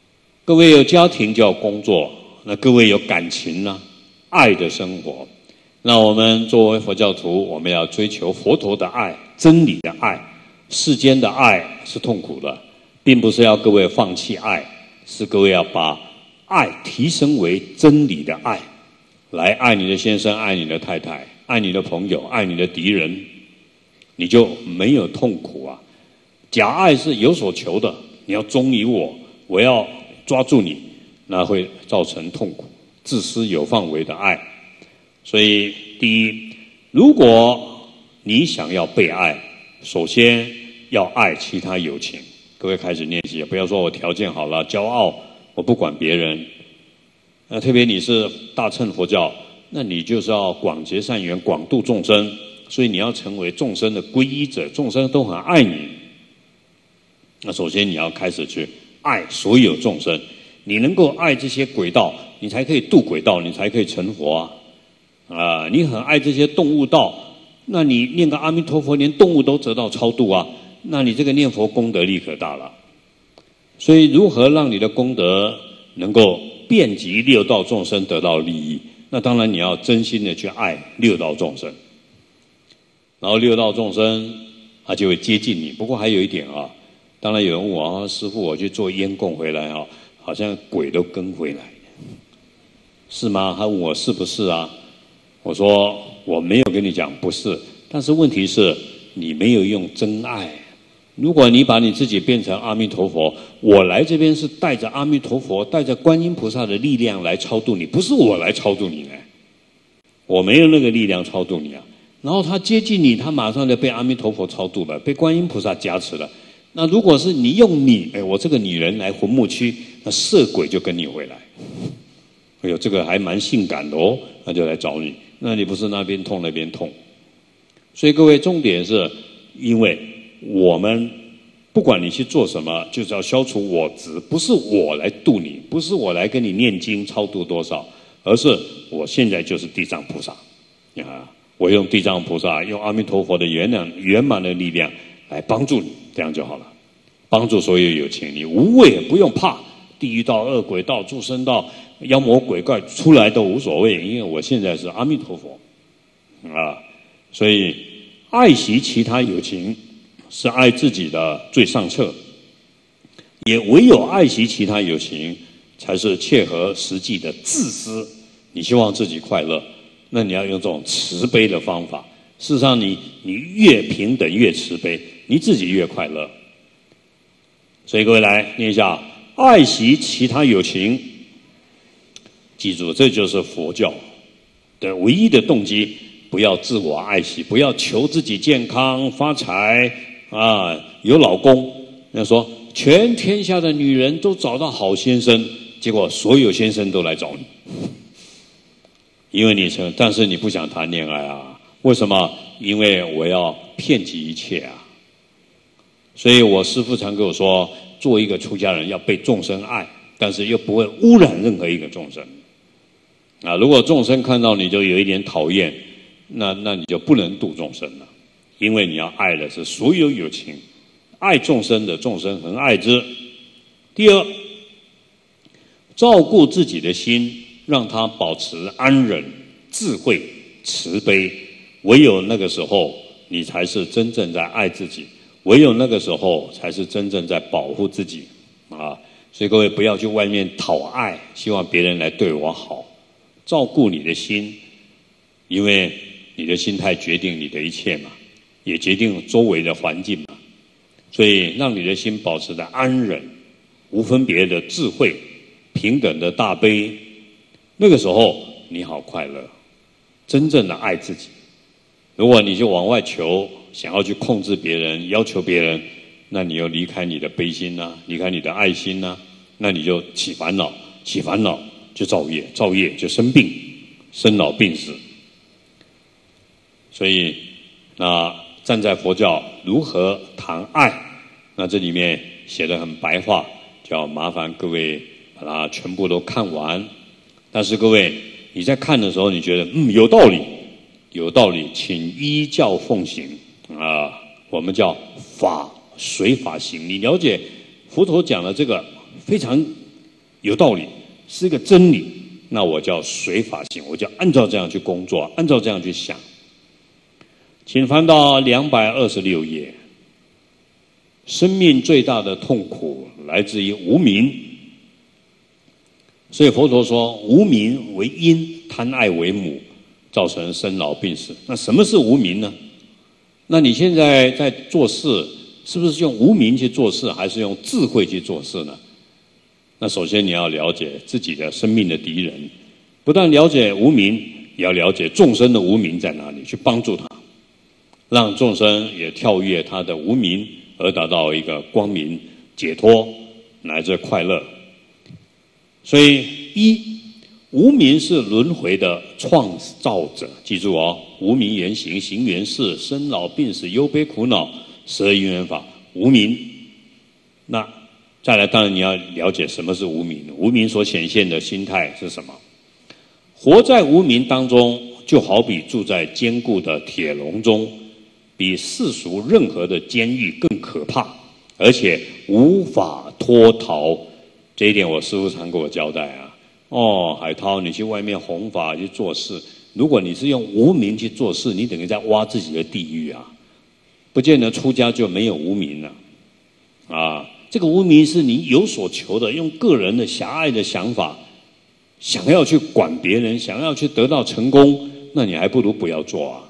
各位有家庭就要工作，那各位有感情呢，爱的生活。那我们作为佛教徒，我们要追求佛陀的爱，真理的爱。世间的爱是痛苦的，并不是要各位放弃爱，是各位要把爱提升为真理的爱，来爱你的先生，爱你的太太，爱你的朋友，爱你的敌人，你就没有痛苦啊。假爱是有所求的，你要忠于我，我要抓住你，那会造成痛苦，自私有范围的爱。所以第一，如果你想要被爱，首先要爱其他有情。各位开始练习，不要说我条件好了，骄傲，我不管别人。特别你是大乘佛教，那你就是要广结善缘，广度众生，所以你要成为众生的皈依者，众生都很爱你。那首先你要开始去爱所有众生，你能够爱这些鬼道，你才可以度鬼道，你才可以成佛啊！你很爱这些动物道，那你念个阿弥陀佛，连动物都得到超度啊，那你这个念佛功德力可大了。所以如何让你的功德能够遍及六道众生得到利益？那当然你要真心的去爱六道众生，然后六道众生他就会接近你。不过还有一点啊，当然有人问我师父，我去做烟供回来啊，好像鬼都跟回来，是吗？他问我是不是啊？我说我没有跟你讲不是，但是问题是你没有用真爱。如果你把你自己变成阿弥陀佛，我来这边是带着阿弥陀佛，带着观音菩萨的力量来超度你，不是我来超度你呢，我没有那个力量超度你啊。然后他接近你，他马上就被阿弥陀佛超度了，被观音菩萨加持了。那如果是你用我这个女人来魂木区，那色鬼就跟你回来。哎呦，这个还蛮性感的哦，那就来找你。那你不是那边痛那边痛。所以各位，重点是因为我们不管你去做什么，就是要消除我执，不是我来度你，不是我来跟你念经超度多少，而是我现在就是地藏菩萨啊！我用地藏菩萨，用阿弥陀佛的圆满的力量来帮助你，这样就好了。帮助所有有情，你无畏，不用怕地狱道、恶鬼道、畜生道、妖魔鬼怪出来都无所谓，因为我现在是阿弥陀佛啊！所以爱惜其他有情是爱自己的最上策，也唯有爱惜其他有情，才是切合实际的自私。你希望自己快乐，那你要用这种慈悲的方法。事实上你越平等越慈悲，你自己越快乐。所以各位来念一下：爱惜其他有情。记住，这就是佛教的唯一的动机。不要自我爱惜，不要求自己健康发财啊，有老公。那说全天下的女人都找到好先生，结果所有先生都来找你，因为但是你不想谈恋爱啊？为什么？因为我要遍及一切啊。所以我师父常跟我说，做一个出家人要被众生爱，但是又不会污染任何一个众生啊。如果众生看到你就有一点讨厌，那你就不能度众生了，因为你要爱的是所有有情，爱众生的众生很爱之。第二，照顾自己的心，让他保持安忍、智慧、慈悲。唯有那个时候，你才是真正在爱自己；唯有那个时候，才是真正在保护自己啊！所以各位不要去外面讨爱，希望别人来对我好，照顾你的心，因为你的心态决定你的一切嘛，也决定周围的环境嘛。所以让你的心保持的安忍、无分别的智慧、平等的大悲，那个时候你好快乐，真正的爱自己。如果你就往外求，想要去控制别人、要求别人，那你又离开你的悲心啊，离开你的爱心啊，那你就起烦恼，起烦恼就造业，造业就生病，生老病死。所以那站在佛教如何谈爱，那这里面写得很白话，就要麻烦各位把它全部都看完。但是各位你在看的时候，你觉得有道理，有道理，请依教奉行啊！我们叫法随法行。你了解佛陀讲的这个非常有道理，是一个真理，那我叫随法行，我就按照这样去工作，按照这样去想。请翻到226页。生命最大的痛苦来自于无明，所以佛陀说无明为因，贪爱为母，造成生老病死。那什么是无明呢？那你现在在做事，是不是用无明去做事，还是用智慧去做事呢？那首先你要了解自己的生命的敌人，不但了解无明，也要了解众生的无明在哪里，去帮助他，让众生也跳跃他的无明，而达到一个光明、解脱乃至快乐。所以无明是轮回的创造者，记住哦，无明原形，行原事，生老病死、忧悲苦恼，12因缘法，无明。那再来，当然你要了解什么是无明，无明所显现的心态是什么。活在无明当中，就好比住在坚固的铁笼中，比世俗任何的监狱更可怕，而且无法脱逃。这一点我师父常给我交代啊。哦，海涛，你去外面弘法去做事，如果你是用无明去做事，你等于在挖自己的地狱啊！不见得出家就没有无明了啊。这个无明是你有所求的，用个人的狭隘的想法，想要去管别人，想要去得到成功，那你还不如不要做啊。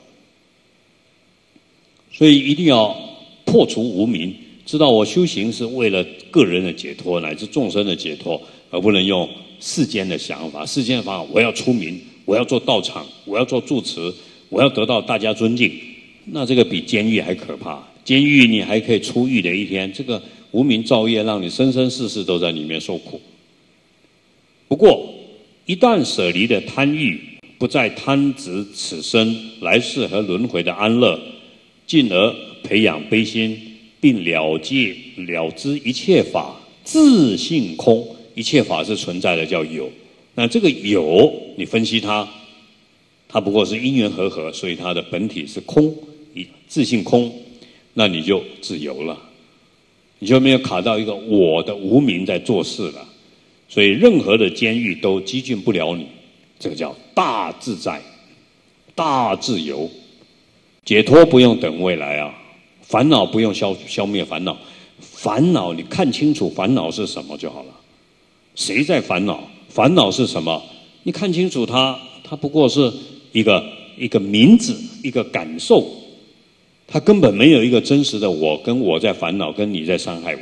所以一定要破除无明，知道我修行是为了个人的解脱乃至众生的解脱，而不能用世间的想法。世间的想法，我要出名，我要做道场，我要做住持，我要得到大家尊敬，那这个比监狱还可怕。监狱你还可以出狱的一天，这个无明造业让你生生世世都在里面受苦。不过一旦舍离了贪欲，不再贪执此生来世和轮回的安乐，进而培养悲心，并了知一切法自性空。一切法是存在的，叫有。那这个有，你分析它不过是因缘和合，所以它的本体是空，自性空，那你就自由了，你就没有卡到一个我的无明在做事了。所以任何的监狱都激进不了你，这个叫大自在、大自由。解脱不用等未来啊，烦恼不用消灭烦恼，烦恼你看清楚烦恼是什么就好了。谁在烦恼？烦恼是什么？你看清楚它不过是一个名字，一个感受，它根本没有一个真实的我，跟我在烦恼，跟你在伤害我。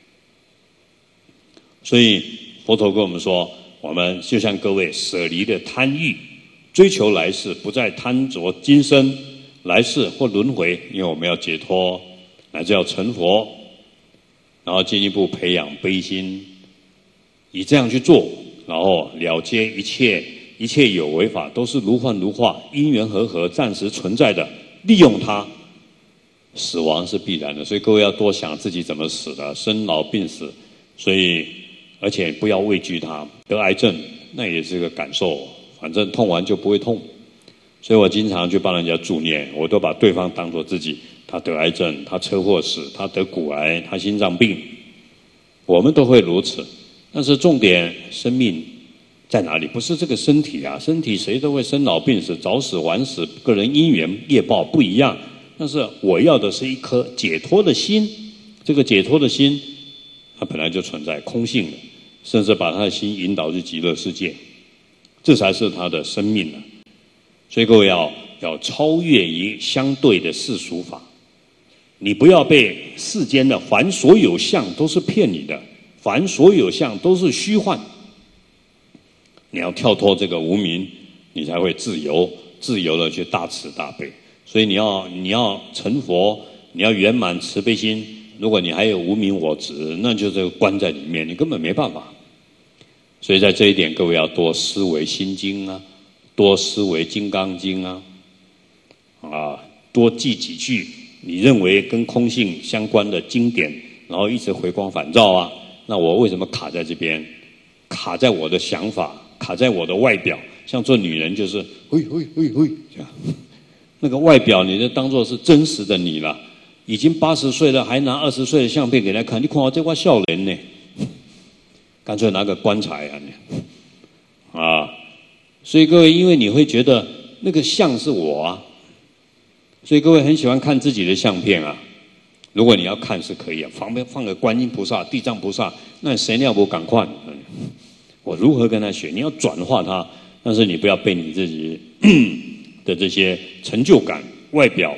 所以佛陀跟我们说，我们就像各位舍离的贪欲，追求来世，不再贪着今生来世或轮回，因为我们要解脱，乃至要成佛，然后进一步培养悲心，以这样去做，然后了结一切有为法都是如幻如化，因缘和合，暂时存在的，利用它，死亡是必然的。所以各位要多想自己怎么死的，生老病死。所以而且不要畏惧它，得癌症那也是个感受，反正痛完就不会痛。所以我经常去帮人家助念，我都把对方当作自己，他得癌症，他车祸死，他得骨癌，他心脏病，我们都会如此。但是重点，生命在哪里？不是这个身体啊，身体谁都会生老病死，早死晚死，个人因缘业报不一样。但是我要的是一颗解脱的心，这个解脱的心，它本来就存在空性的，甚至把他的心引导去极乐世界，这才是他的生命了。所以各位要超越于相对的世俗法，你不要被世间的凡所有相都是骗你的，凡所有相都是虚幻。你要跳脱这个无明，你才会自由，自由的去大慈大悲。所以你要成佛，你要圆满慈悲心。如果你还有无明我执，那就是关在里面，你根本没办法。所以在这一点，各位要多思维心经啊，多思维金刚经啊，多记几句你认为跟空性相关的经典，然后一直回光返照啊。那我为什么卡在这边？卡在我的想法，卡在我的外表。像做女人就是嘿这样，那个外表你就当作是真实的你了。已经80岁了，还拿20岁的相片给他看，你看我这块笑脸呢？ 干脆拿个棺材所以各位，因为你会觉得那个像是我啊，所以各位很喜欢看自己的相片啊。如果你要看是可以啊，旁边放个观音菩萨、地藏菩萨，那谁要不赶快？我如何跟他学？你要转化他，但是你不要被你自己的这些成就感、外表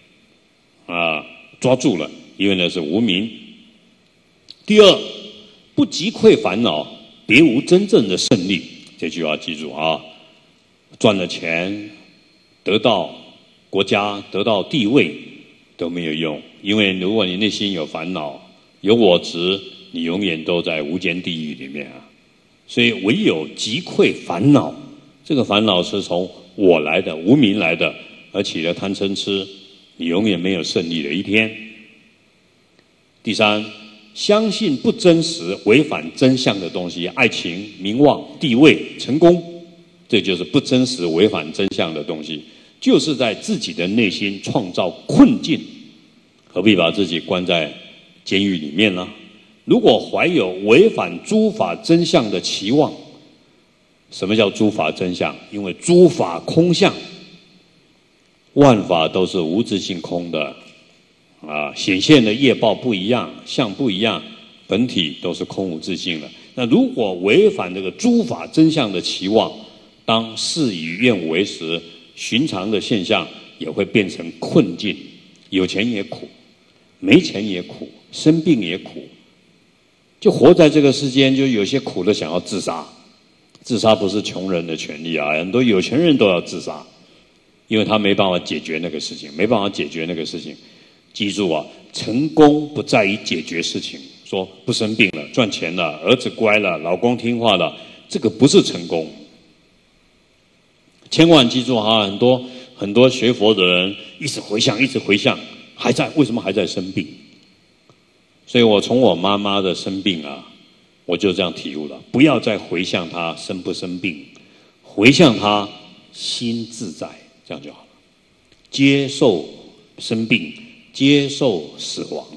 抓住了，因为那是无明。第二，不击溃烦恼，别无真正的胜利。这句话记住啊！赚了钱，得到国家，得到地位都没有用，因为如果你内心有烦恼、有我执，你永远都在无间地狱里面啊。所以唯有击溃烦恼，这个烦恼是从我来的、无明来的，而起了贪嗔痴，你永远没有胜利的一天。第三，相信不真实、违反真相的东西，爱情、名望、地位、成功，这就是不真实、违反真相的东西，就是在自己的内心创造困境，何必把自己关在监狱里面呢？如果怀有违反诸法真相的期望，什么叫诸法真相？因为诸法空相，万法都是无自性空的显现的业报不一样，相不一样，本体都是空无自性的。那如果违反这个诸法真相的期望，当事与愿违时，寻常的现象也会变成困境。有钱也苦，没钱也苦，生病也苦，就活在这个世间，就有些苦的想要自杀。自杀不是穷人的权利啊，很多有钱人都要自杀，因为他没办法解决那个事情，没办法解决那个事情。记住啊，成功不在于解决事情，说不生病了、赚钱了、儿子乖了、老公听话了，这个不是成功。千万记住哈，很多学佛的人一直回向，为什么还在生病？所以我从我妈妈的生病我就这样体悟了，不要再回向她生不生病，回向她心自在，这样就好了。接受生病，接受死亡，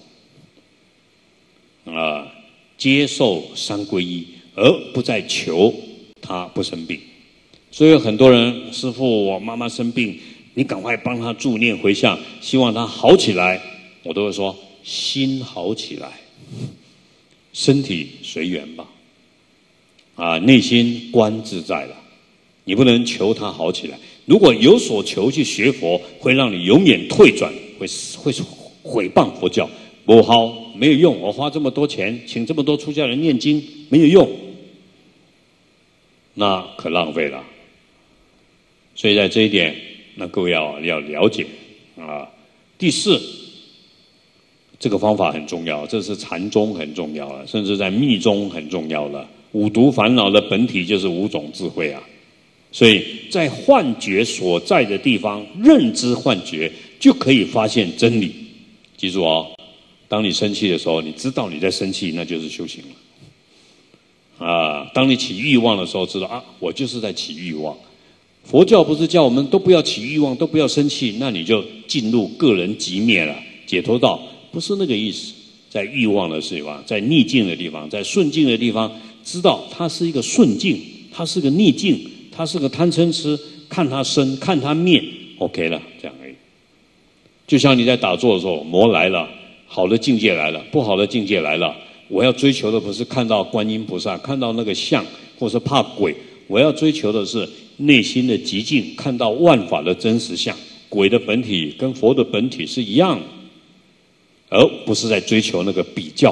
接受三皈依，而不再求她不生病。所以很多人，师父，我妈妈生病，你赶快帮她助念回向，希望她好起来。我都会说，心好起来，身体随缘吧。内心观自在了，你不能求她好起来。如果有所求去学佛，会让你永远退转，会毁谤佛教，不好，没有用。我花这么多钱，请这么多出家人念经，没有用，那可浪费了。所以在这一点，那各位要了解第四，这个方法很重要，这是禅宗很重要了，甚至在密宗很重要了。五毒烦恼的本体就是五种智慧所以在幻觉所在的地方，认知幻觉就可以发现真理。记住当你生气的时候，你知道你在生气，那就是修行了。当你起欲望的时候，知道我就是在起欲望。佛教不是叫我们都不要起欲望，都不要生气，那你就进入个人寂灭了，解脱道，不是那个意思。在欲望的地方，在逆境的地方，在顺境的地方，知道它是一个顺境，它是个逆境，它是个贪嗔痴，看它生，看它灭 ，OK 了，这样而已。就像你在打坐的时候，魔来了，好的境界来了，不好的境界来了，我要追求的不是看到观音菩萨，看到那个像，或是怕鬼，我要追求的是内心的极境，看到万法的真实相。鬼的本体跟佛的本体是一样的，而不是在追求那个比较。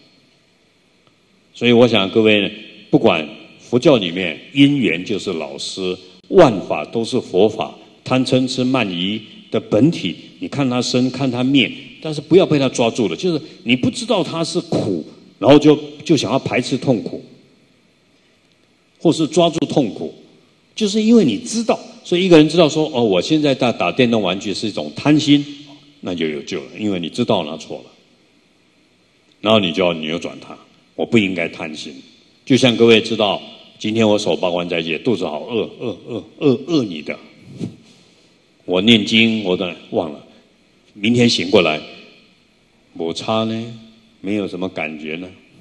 所以我想各位，不管佛教里面因缘就是老师，万法都是佛法，贪嗔痴慢疑的本体，你看它生，看它灭，但是不要被它抓住了。就是你不知道它是苦，然后就想要排斥痛苦，或是抓住痛苦，就是因为你知道。所以一个人知道说，我现在打电动玩具是一种贪心，那就有救了，因为你知道那错了，然后你就要扭转它。我不应该贪心，就像各位知道，今天我守八关斋戒，肚子好饿你的，我念经我都忘了，明天醒过来，没差呢，没有什么感觉呢，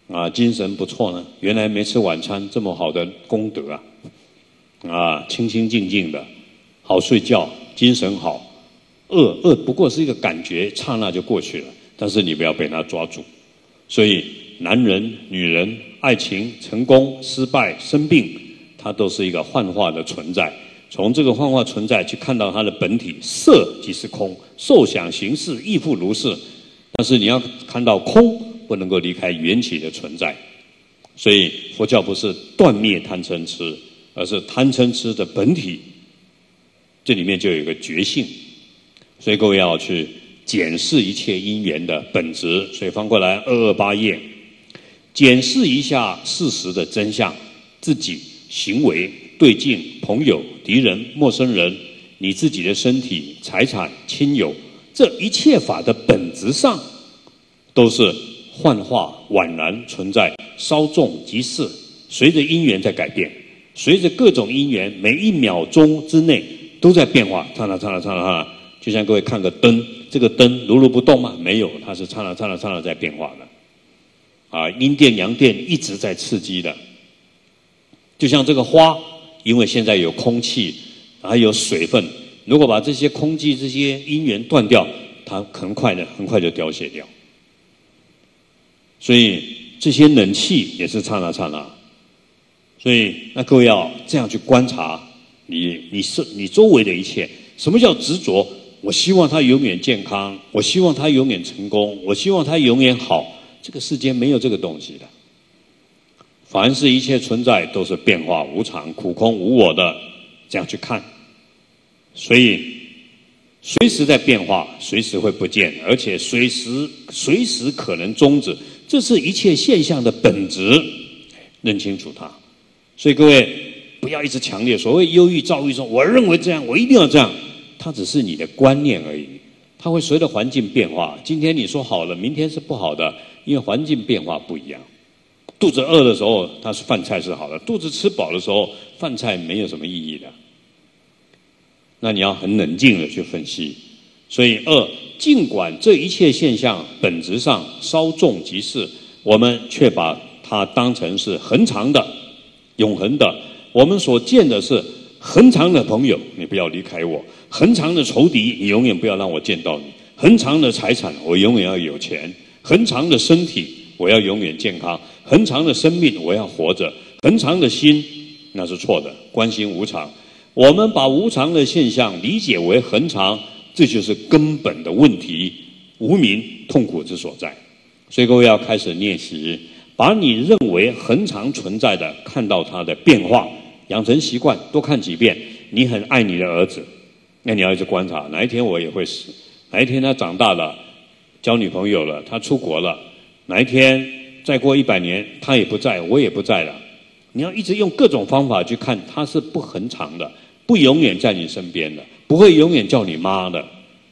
精神不错呢，原来没吃晚餐这么好的功德清清静静的，好睡觉，精神好。饿不过是一个感觉，刹那就过去了，但是你不要被它抓住。所以男人、女人、爱情、成功、失败、生病，它都是一个幻化的存在。从这个幻化存在去看到它的本体，色即是空，受想行识亦复如是。但是你要看到空，不能够离开缘起的存在。所以佛教不是断灭贪嗔痴，而是贪嗔痴的本体，这里面就有一个觉性。所以各位要去检视一切因缘的本质。所以翻过来228页，检视一下事实的真相，自己行为、对境、朋友、敌人、陌生人，你自己的身体、财产、亲友，这一切法的本质上都是幻化宛然存在，稍纵即逝，随着因缘在改变，随着各种因缘，每一秒钟之内都在变化，刹那刹那刹那刹那。就像各位看个灯，这个灯如如不动吗？没有，它是刹那刹那刹那在变化的。阴电阳电一直在刺激的。就像这个花，因为现在有空气，还有水分，如果把这些空气、这些因缘断掉，它很快就凋谢掉。所以这些冷气也是刹那刹那。所以那各位要这样去观察你周围的一切。什么叫执着？我希望他永远健康，我希望他永远成功，我希望他永远好。这个世间没有这个东西的。凡是一切存在都是变化无常、苦空无我的，这样去看。所以随时在变化，随时会不见，而且随时可能终止。这是一切现象的本质，认清楚它。所以各位不要一直强烈所谓忧郁、躁郁说我认为这样，我一定要这样。它只是你的观念而已，它会随着环境变化。今天你说好了，明天是不好的，因为环境变化不一样。肚子饿的时候，它是饭菜是好的；肚子吃饱的时候，饭菜没有什么意义的。那你要很冷静的去分析。所以尽管这一切现象本质上稍纵即逝，我们却把它当成是恒常的、永恒的。我们所见的是恒常的朋友，你不要离开我；恒常的仇敌，你永远不要让我见到你；恒常的财产，我永远要有钱；恒常的身体，我要永远健康；恒常的生命，我要活着；恒常的心，那是错的，观心无常。我们把无常的现象理解为恒常，这就是根本的问题，无明痛苦之所在。所以各位要开始练习，把你认为恒常存在的看到它的变化，养成习惯，多看几遍。你很爱你的儿子，那你要一直观察，哪一天我也会死，哪一天他长大了，交女朋友了，他出国了，哪一天再过100年他也不在，我也不在了。你要一直用各种方法去看，他是不恒常的，不永远在你身边的，不会永远叫你妈的。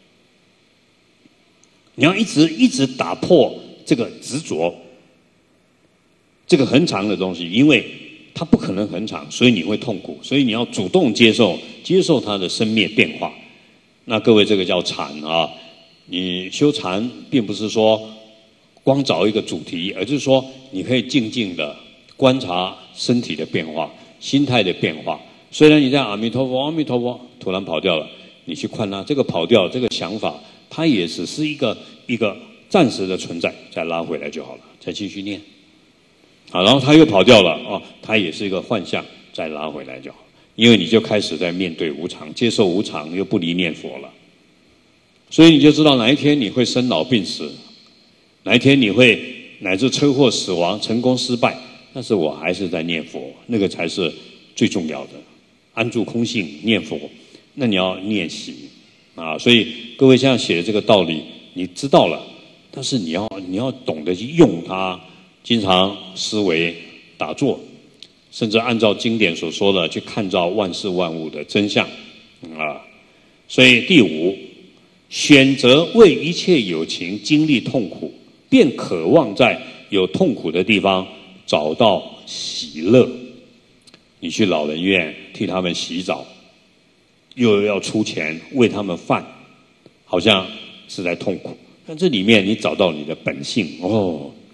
你要一直打破这个执着，这个恒常的东西，因为它不可能恒常，所以你会痛苦，所以你要主动接受它的生灭变化。那各位，这个叫禅啊！你修禅并不是说光找一个主题，而是说你可以静静的观察身体的变化、心态的变化。虽然你在阿弥陀佛、阿弥陀佛突然跑掉了，你去看它，这个跑掉这个想法，它也只是一个暂时的存在，再拉回来就好了，再继续念。好，然后他又跑掉了它也是一个幻象，再拉回来就好。因为你就开始在面对无常，接受无常，又不离念佛了。所以你就知道哪一天你会生老病死，哪一天你会乃至车祸死亡、成功失败，但是我还是在念佛，那个才是最重要的。安住空性，念佛，那你要练习所以各位现在写的这个道理，你知道了，但是你要懂得去用它。经常思维打坐，甚至按照经典所说的去看照万事万物的真相所以第5，选择为一切有情经历痛苦，便渴望在有痛苦的地方找到喜乐。你去老人院替他们洗澡，又要出钱喂他们饭，好像是在痛苦，但这里面你找到你的本性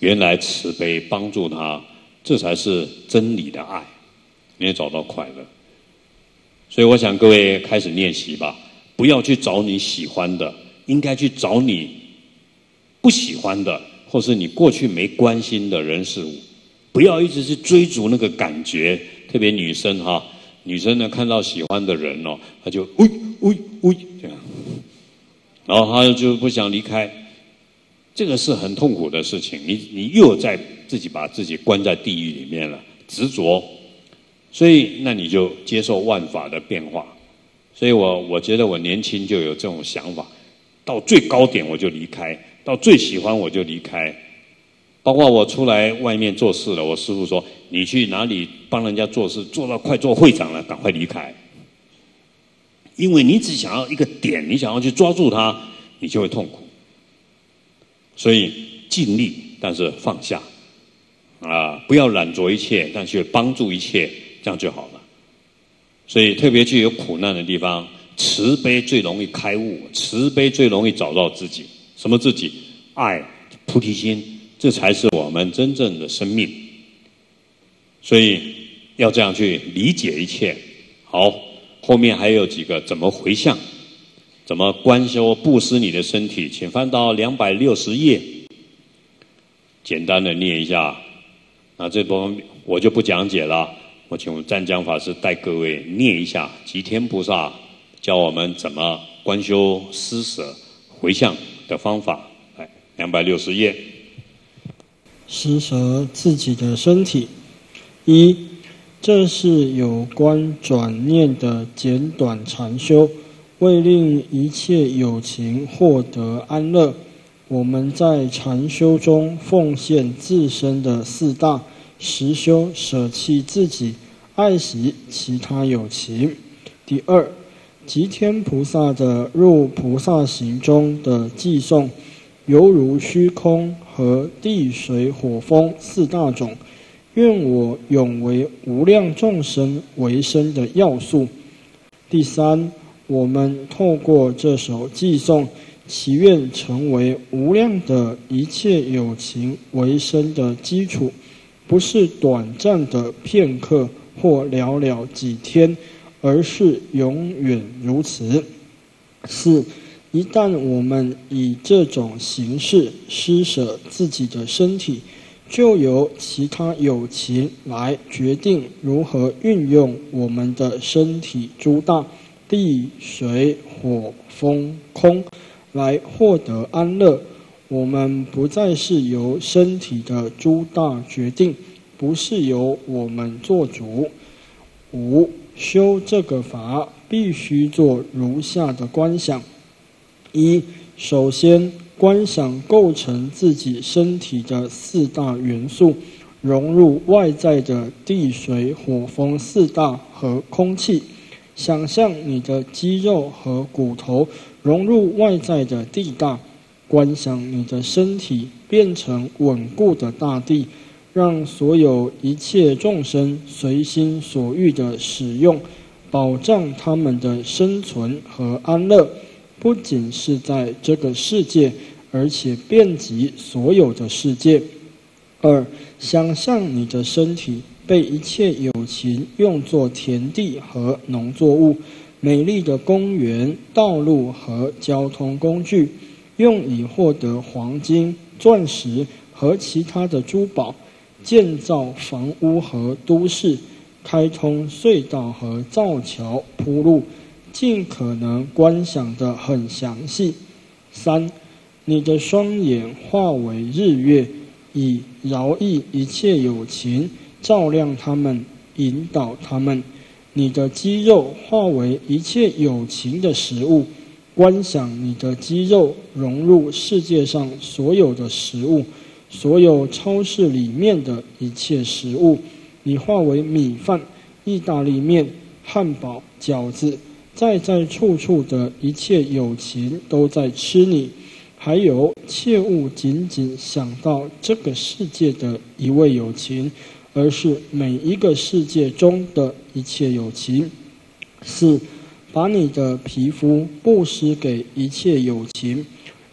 原来慈悲帮助他，这才是真理的爱，你会找到快乐。所以我想各位开始练习吧，不要去找你喜欢的，应该去找你不喜欢的，或是你过去没关心的人事物。不要一直去追逐那个感觉，特别女生哈，女生呢看到喜欢的人哦，她就这样，然后她就不想离开，这个是很痛苦的事情。你又在把自己关在地狱里面了，执着，所以那你就接受万法的变化。所以我觉得我年轻就有这种想法，到最高点我就离开，到最喜欢我就离开。包括我出来外面做事了，我师父说：“你去哪里帮人家做事，做到快做会长了，赶快离开。因为你只想要一个点，你想要去抓住它，你就会痛苦。所以尽力，但是放下，不要染着一切，但去帮助一切，这样就好了。所以特别去有苦难的地方，慈悲最容易开悟，慈悲最容易找到自己。什么自己？爱、菩提心。”这才是我们真正的生命，所以要这样去理解一切。好，后面还有几个怎么回向，怎么观修布施你的身体，请翻到260页，简单的念一下。那这部分我就不讲解了，我请湛江法师带各位念一下吉天菩萨教我们怎么观修施舍回向的方法。来，260页。 施舍自己的身体。一，这是有关转念的简短禅修，为令一切有情获得安乐。我们在禅修中奉献自身的4大，实修舍弃自己，爱惜其他有情。第二，吉天菩萨的入菩萨行中的偈颂，犹如虚空和地水火风4大种，愿我永为无量众生为生的要素。第三，我们透过这首偈颂，祈愿成为无量的一切有情为生的基础，不是短暂的片刻或寥寥几天，而是永远如此。四，一旦我们以这种形式施舍自己的身体，就由其他有情来决定如何运用我们的身体诸大地水火风空来获得安乐。我们不再是由身体的诸大决定，不是由我们做主。五，修这个法必须做如下的观想。一，首先观想构成自己身体的4大元素，融入外在的地水火风4大和空气。想象你的肌肉和骨头融入外在的地大，观想你的身体变成稳固的大地，让所有一切众生随心所欲的使用，保障他们的生存和安乐。不仅是在这个世界，而且遍及所有的世界。二，想象你的身体被一切有情用作田地和农作物，美丽的公园、道路和交通工具，用以获得黄金、钻石和其他的珠宝，建造房屋和都市，开通隧道和造桥铺路，尽可能观想得很详细。三，你的双眼化为日月，以饶益一切有情，照亮他们，引导他们。你的肌肉化为一切有情的食物，观想你的肌肉融入世界上所有的食物，所有超市里面的一切食物，你化为米饭、意大利面、汉堡、饺子，在处处的一切有情都在吃你。还有，切勿仅仅想到这个世界的一位有情，而是每一个世界中的一切有情。四，把你的皮肤布施给一切有情，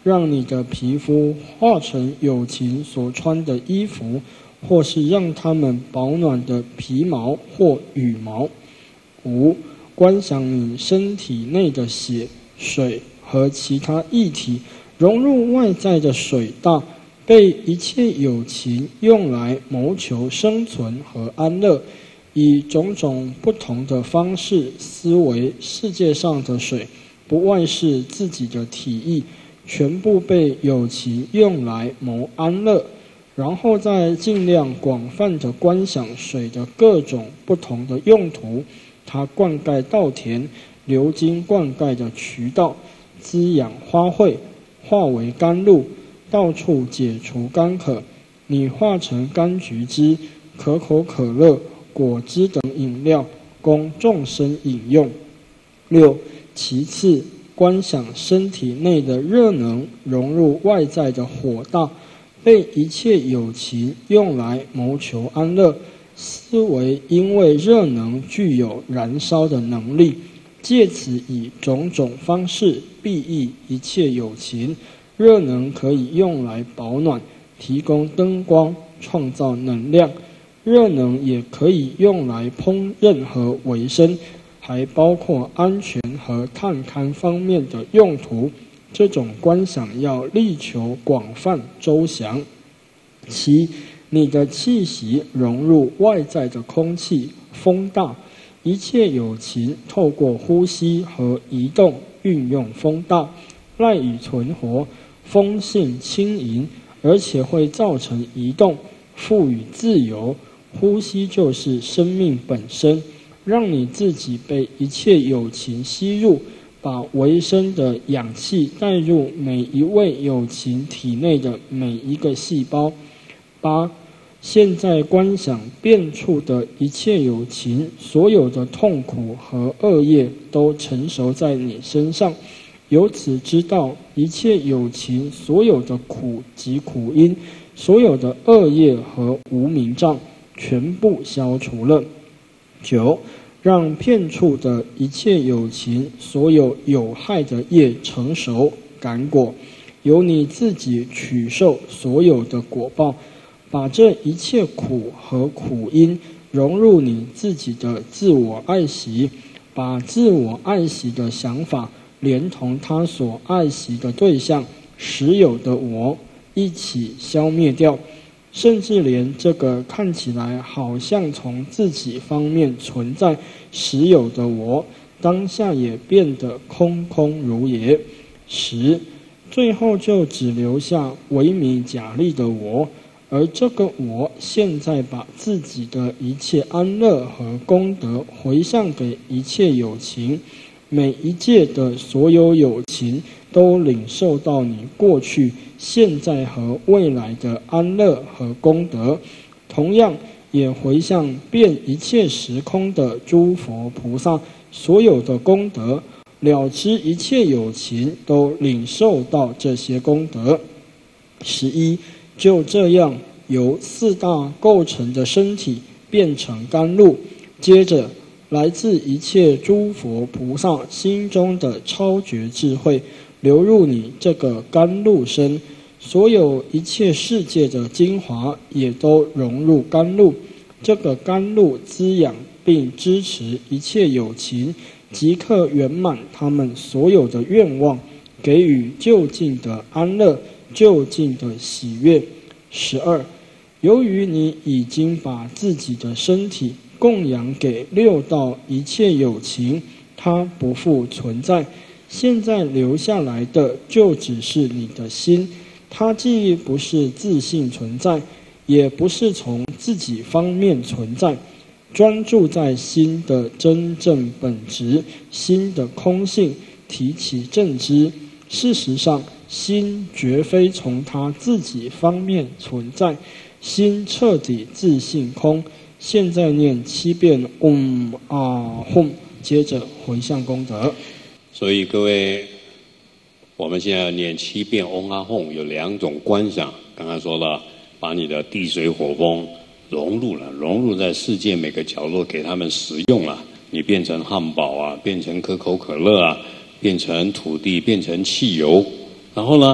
让你的皮肤化成有情所穿的衣服，或是让它们保暖的皮毛或羽毛。5. 观想你身体内的血、水和其他液体融入外在的水大，被一切有情用来谋求生存和安乐，以种种不同的方式思维世界上的水，不外是自己的体液，全部被有情用来谋安乐。然后再尽量广泛的观想水的各种不同的用途，它灌溉稻田，流经灌溉的渠道，滋养花卉，化为甘露，到处解除干渴。你化成柑橘汁、可口可乐、果汁等饮料，供众生饮用。6. 其次，观想身体内的热能融入外在的火大，被一切有情用来谋求安乐，思维因为热能具有燃烧的能力，借此以种种方式裨益一切有情。热能可以用来保暖，提供灯光，创造能量。热能也可以用来烹饪和维生，还包括安全和探勘方面的用途。这种观想要力求广泛周详。7. 你的气息融入外在的空气，风大，一切有情透过呼吸和移动运用风大，赖以存活。风性轻盈，而且会造成移动，赋予自由。呼吸就是生命本身，让你自己被一切有情吸入，把维生的氧气带入每一位有情体内的每一个细胞。8. 现在观想遍处的一切有情，所有的痛苦和恶业都成熟在你身上，由此知道一切有情所有的苦及苦因，所有的恶业和无明障全部消除了。9. 让遍处的一切有情所有有害的业成熟感果，由你自己取受所有的果报，把这一切苦和苦因融入你自己的自我爱惜，把自我爱惜的想法连同他所爱惜的对象实有的我一起消灭掉，甚至连这个看起来好像从自己方面存在实有的我，当下也变得空空如也。10. 最后就只留下萎靡假力的我，而这个我现在把自己的一切安乐和功德回向给一切有情，每一界的所有有情都领受到你过去、现在和未来的安乐和功德，同样也回向遍一切时空的诸佛菩萨所有的功德，了知一切有情都领受到这些功德。11. 就这样，由4大构成的身体变成甘露，接着来自一切诸佛菩萨心中的超绝智慧流入你这个甘露身，所有一切世界的精华也都融入甘露。这个甘露滋养并支持一切有情，即刻圆满他们所有的愿望，给予究竟的安乐，究竟的喜悦。12. 由于你已经把自己的身体供养给6道一切有情，它不复存在，现在留下来的就只是你的心，它既不是自性存在，也不是从自己方面存在，专注在心的真正本质，心的空性，提起正知。事实上，心绝非从他自己方面存在，心彻底自性空。现在念7遍唵，接着回向功德。 所以各位，我们现在要念7遍唵，有2种观想。刚才说了，把你的地水火风融入在世界每个角落，给他们食用了。你变成汉堡啊，变成可口可乐啊，变成土地，变成汽油。然后呢，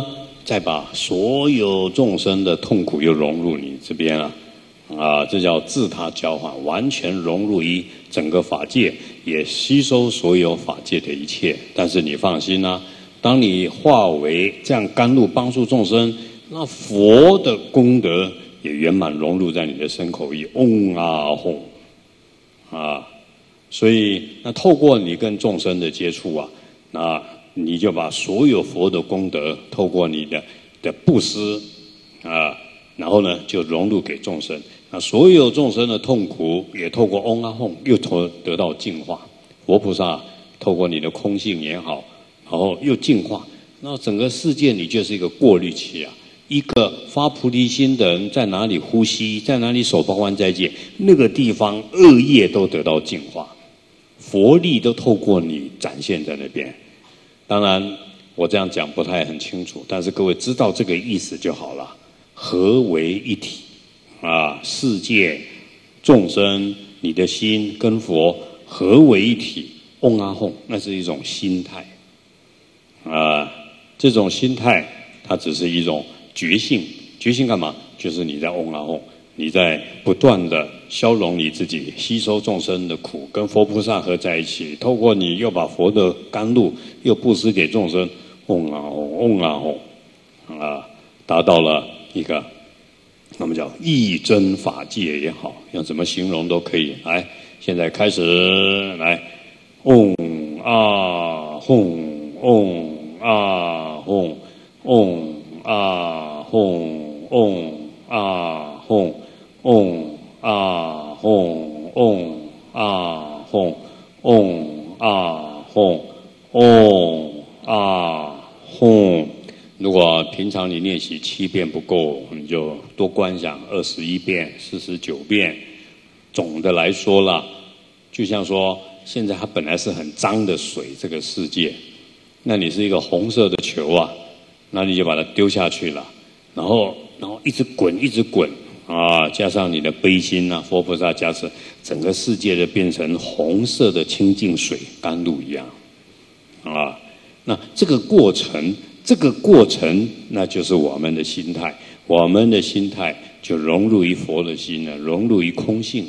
再把所有众生的痛苦又融入你这边这叫自他交换，完全融入于整个法界，也吸收所有法界的一切。但是你放心当你化为这样甘露帮助众生，那佛的功德也圆满融入在你的身口意，嗡啊吽所以那透过你跟众生的接触那你就把所有佛的功德透过你的布施然后呢就融入给众生，那所有众生的痛苦也透过嗡啊吽又得到净化。佛菩萨透过你的空性也好，然后又净化，那整个世界你就是一个过滤器一个发菩提心的人在哪里呼吸，在哪里守八关斋戒，那个地方恶业都得到净化，佛力都透过你展现在那边。当然我这样讲不太很清楚，但是各位知道这个意思就好了。合为一体世界众生你的心跟佛合为一体，嗡啊吽，那是一种心态这种心态它只是一种觉性。觉性干嘛？就是你在嗡啊吽，你在不断的消融你自己，吸收众生的苦，跟佛菩萨合在一起，透过你又把佛的甘露又布施给众生，嗡啊吽，嗡啊吽达到了一个我们叫义真法界也好，用怎么形容都可以。来，现在开始来，嗡啊吽，嗡啊吽，嗡啊吽，嗡啊吽，嗡啊吽，嗡啊吽，嗡啊吽，嗡啊吽。如果平常你练习7遍不够，你就多观想21遍、49遍。总的来说啦，就像说现在它本来是很脏的水，这个世界，那你是一个红色的球那你就把它丢下去了，然后一直滚一直滚加上你的悲心佛菩萨加持，整个世界就变成红色的清净水，甘露一样那这个过程那就是我们的心态，我们的心态就融入于佛的心融入于空性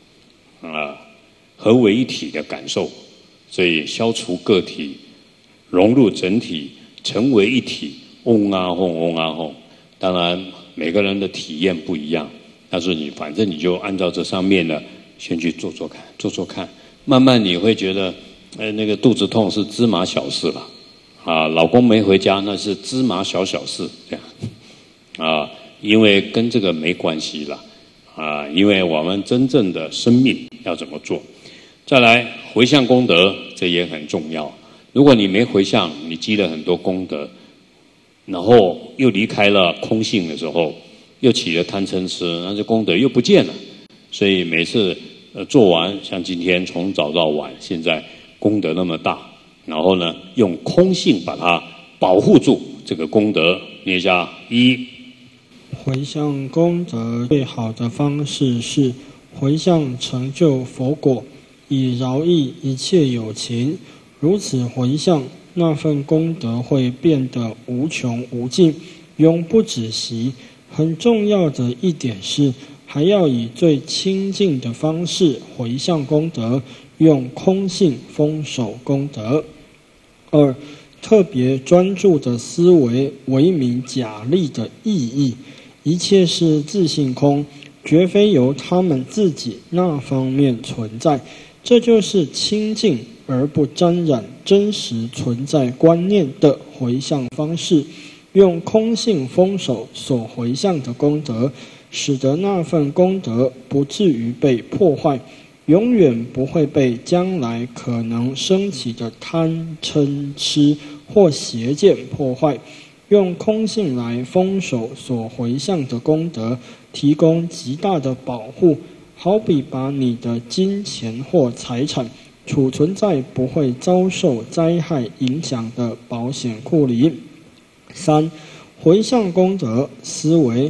合为一体的感受。所以消除个体，融入整体，成为一体，嗡啊吽，嗡啊吽。当然每个人的体验不一样，但是反正你就按照这上面的先去做做看，慢慢你会觉得那个肚子痛是芝麻小事了老公没回家那是芝麻小事这样因为跟这个没关系了因为我们真正的生命要怎么做。再来回向功德，这也很重要。如果你没回向，你积了很多功德，然后又离开了空性的时候，又起了贪嗔痴，那这功德又不见了。所以每次做完，像今天从早到晚，现在功德那么大，然后呢，用空性把它保护住，这个功德念一下1。 回向功德最好的方式是回向成就佛果，以饶益一切有情。如此回向，那份功德会变得无穷无尽，永不止息。很重要的一点是，还要以最清净的方式回向功德，用空性封守功德。2. 特别专注的思维为名假立的意义，一切是自性空，绝非由他们自己那方面存在。这就是清净而不沾染真实存在观念的回向方式，用空性封守所回向的功德，使得那份功德不至于被破坏，永远不会被将来可能升起的贪嗔痴或邪见破坏。用空性来封守所回向的功德，提供极大的保护，好比把你的金钱或财产储存在不会遭受灾害影响的保险库里。3. 回向功德思维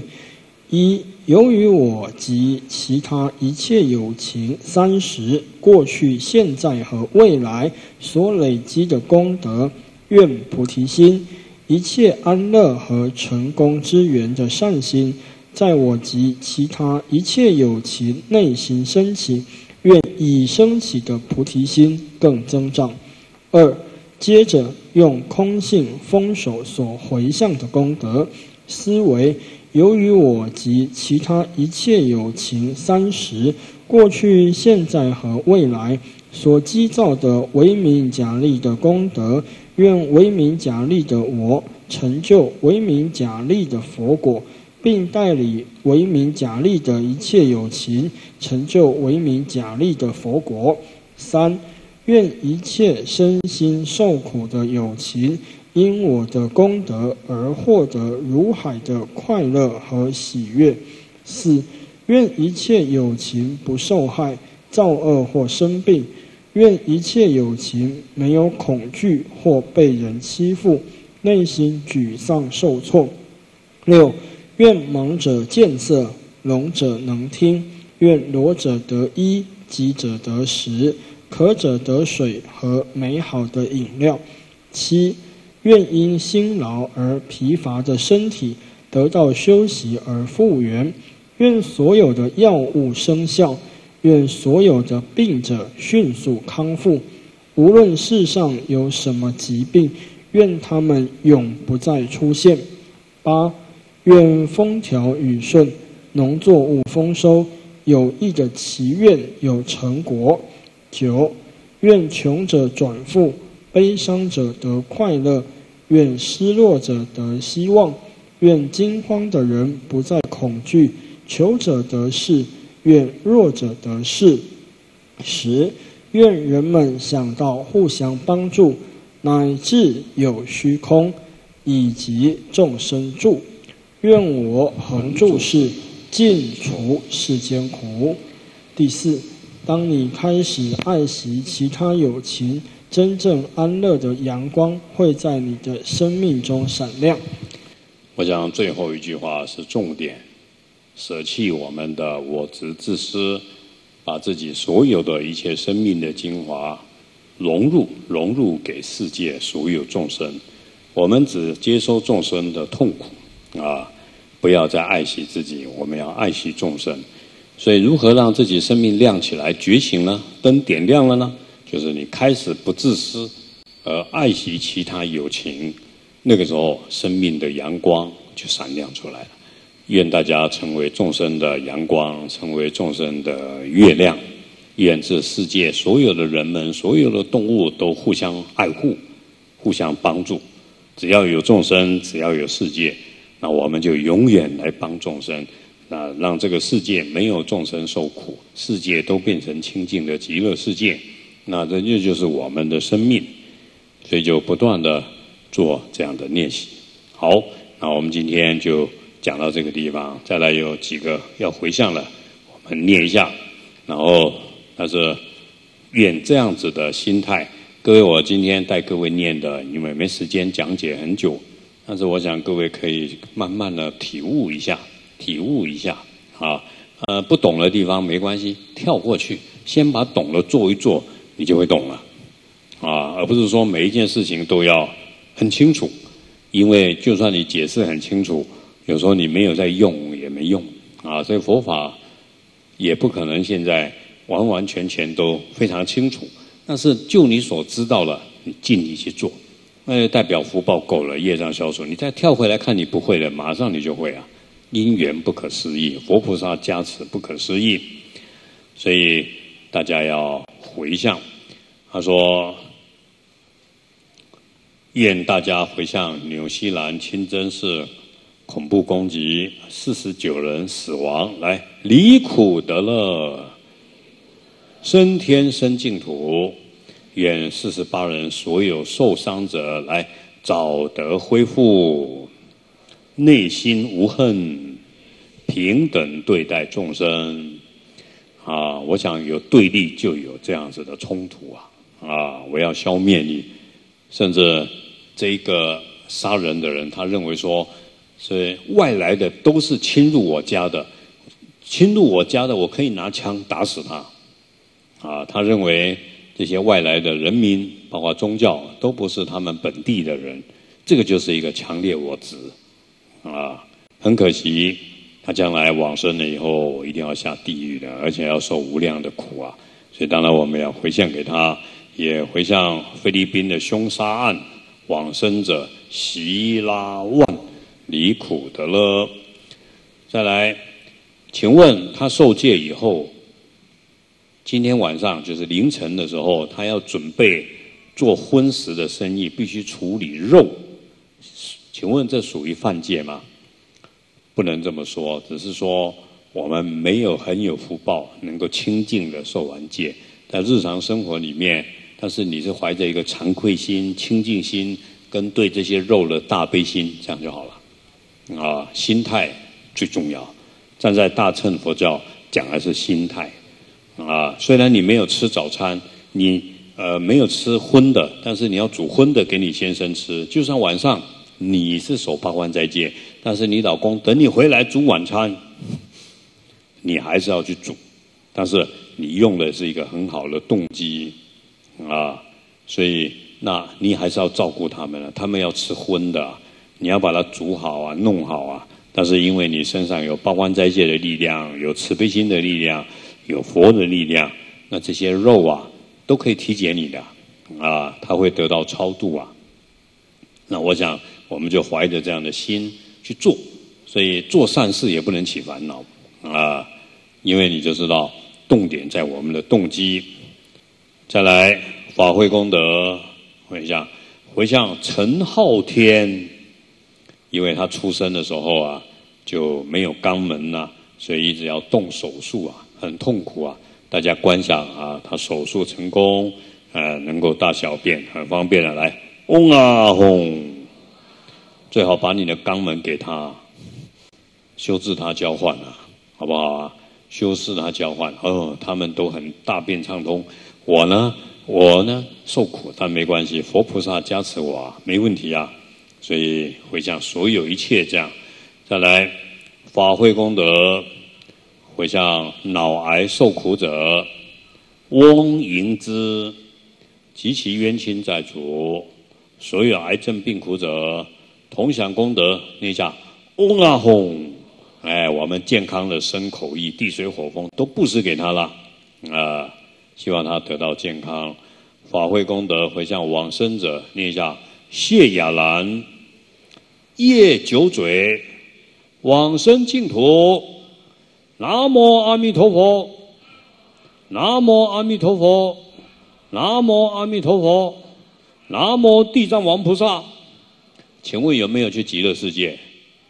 1. 由于我及其他一切有情30过去、现在和未来所累积的功德，愿菩提心一切安乐和成功之源的善心，在我及其他一切有情内心升起，愿已升起的菩提心更增长。二，接着用空性封手所回向的功德，思维由于我及其他一切有情30过去、现在和未来所积造的为名假立的功德，愿为名假立的我成就为名假立的佛果，并代理为名假立的一切有情成就为名假立的佛果。三，愿一切身心受苦的有情，因我的功德而获得如海的快乐和喜悦。四，愿一切有情不受害、造恶或生病，愿一切有情没有恐惧或被人欺负，内心沮丧受挫。六，愿盲者见色，聋者能听，愿裸者得衣，饥者得食，渴者得水和美好的饮料。七，愿因辛劳而疲乏的身体得到休息而复原，愿所有的药物生效，愿所有的病者迅速康复，无论世上有什么疾病，愿他们永不再出现。八，愿风调雨顺，农作物丰收，有益的祈愿有成果。九，愿穷者转富，悲伤者得快乐，愿失落者得希望，愿惊慌的人不再恐惧，求者得势，愿弱者得势。十，愿人们想到互相帮助，乃至有虚空，以及众生助。愿我恒住世，尽除世间苦。第四，当你开始爱惜其他有情，真正安乐的阳光会在你的生命中闪亮。 我想最后一句话是重点，舍弃我们的我执自私，把自己所有的一切生命的精华融入给世界所有众生。我们只接收众生的痛苦啊，不要再爱惜自己，我们要爱惜众生。所以如何让自己生命亮起来觉醒呢？灯点亮了呢，就是你开始不自私而爱惜其他有情，那个时候生命的阳光就闪亮出来了。愿大家成为众生的阳光，成为众生的月亮。愿这世界所有的人们，所有的动物都互相爱护，互相帮助。只要有众生，只要有世界，那我们就永远来帮众生，那让这个世界没有众生受苦，世界都变成清净的极乐世界。那这就是我们的生命，所以就不断的做这样的练习。好，那我们今天就讲到这个地方，再来有几个要回向了，我们念一下。然后但是愿这样子的心态，各位，我今天带各位念的，因为没时间讲解很久，但是我想各位可以慢慢的体悟一下啊。不懂的地方没关系，跳过去，先把懂了做一做，你就会懂了啊，而不是说每一件事情都要很清楚，因为就算你解释很清楚，有时候你没有在用也没用啊。所以佛法也不可能现在完完全全都非常清楚，但是就你所知道了，你尽力去做，那就代表福报够了，业障消除。你再跳回来看你不会的，马上你就会啊。因缘不可思议，佛菩萨加持不可思议，所以大家要回向。他说：愿大家回向纽西兰清真寺恐怖攻击，49人死亡，来离苦得乐，升天生净土。愿48人所有受伤者来早得恢复，内心无恨，平等对待众生啊！我想有对立就有这样子的冲突啊！我要消灭你，甚至这个杀人的人，他认为说，是外来的都是侵入我家的，我可以拿枪打死他啊！他认为这些外来的人民，包括宗教，都不是他们本地的人。 这个就是一个强烈我执啊，很可惜，他将来往生了以后，一定要下地狱的，而且要受无量的苦啊。所以当然我们要回向给他，也回向菲律宾的凶杀案往生者席拉万离苦得乐。再来，请问他受戒以后，今天晚上就是凌晨的时候，他要准备做荤食的生意，必须处理肉，请问这属于犯戒吗？不能这么说，只是说我们没有很有福报，能够清净的受完戒，在日常生活里面，但是你是怀着一个惭愧心、清净心，跟对这些肉的大悲心，这样就好了。啊，心态最重要。站在大乘佛教讲的是心态。啊，虽然你没有吃早餐，你没有吃荤的，但是你要煮荤的给你先生吃。就算晚上你是守八关斋戒，但是你老公等你回来煮晚餐，你还是要去煮，但是你用的是一个很好的动机啊，所以那你还是要照顾他们了。他们要吃荤的，你要把它煮好啊，弄好啊。但是因为你身上有八关斋戒的力量，有慈悲心的力量，有佛的力量，那这些肉啊都可以体解你的啊，它会得到超度啊。那我想我们就怀着这样的心去做，所以做善事也不能起烦恼啊，因为你就知道重点在我们的动机。再来法会功德，回向陈浩天，因为他出生的时候啊就没有肛门啊，所以一直要动手术啊，很痛苦啊。大家观想啊，他手术成功，能够大小便很方便的，来嗡啊轰，最好把你的肛门给他，修治他交换啊，好不好啊？修饰他交换，他们都很大便畅通。我呢受苦，但没关系，佛菩萨加持我啊，没问题啊。所以回向所有一切这样。再来法会功德，回向脑癌受苦者翁迎之及其冤亲债主，所有癌症病苦者同享功德，念一下嗡啊吽，我们健康的身口意地水火风都布施给他了啊，希望他得到健康。法会功德回向往生者，念一下谢雅兰叶九嘴往生净土。南无阿弥陀佛，南无阿弥陀佛，南无阿弥陀佛，南无地藏王菩萨。请问有没有去极乐世界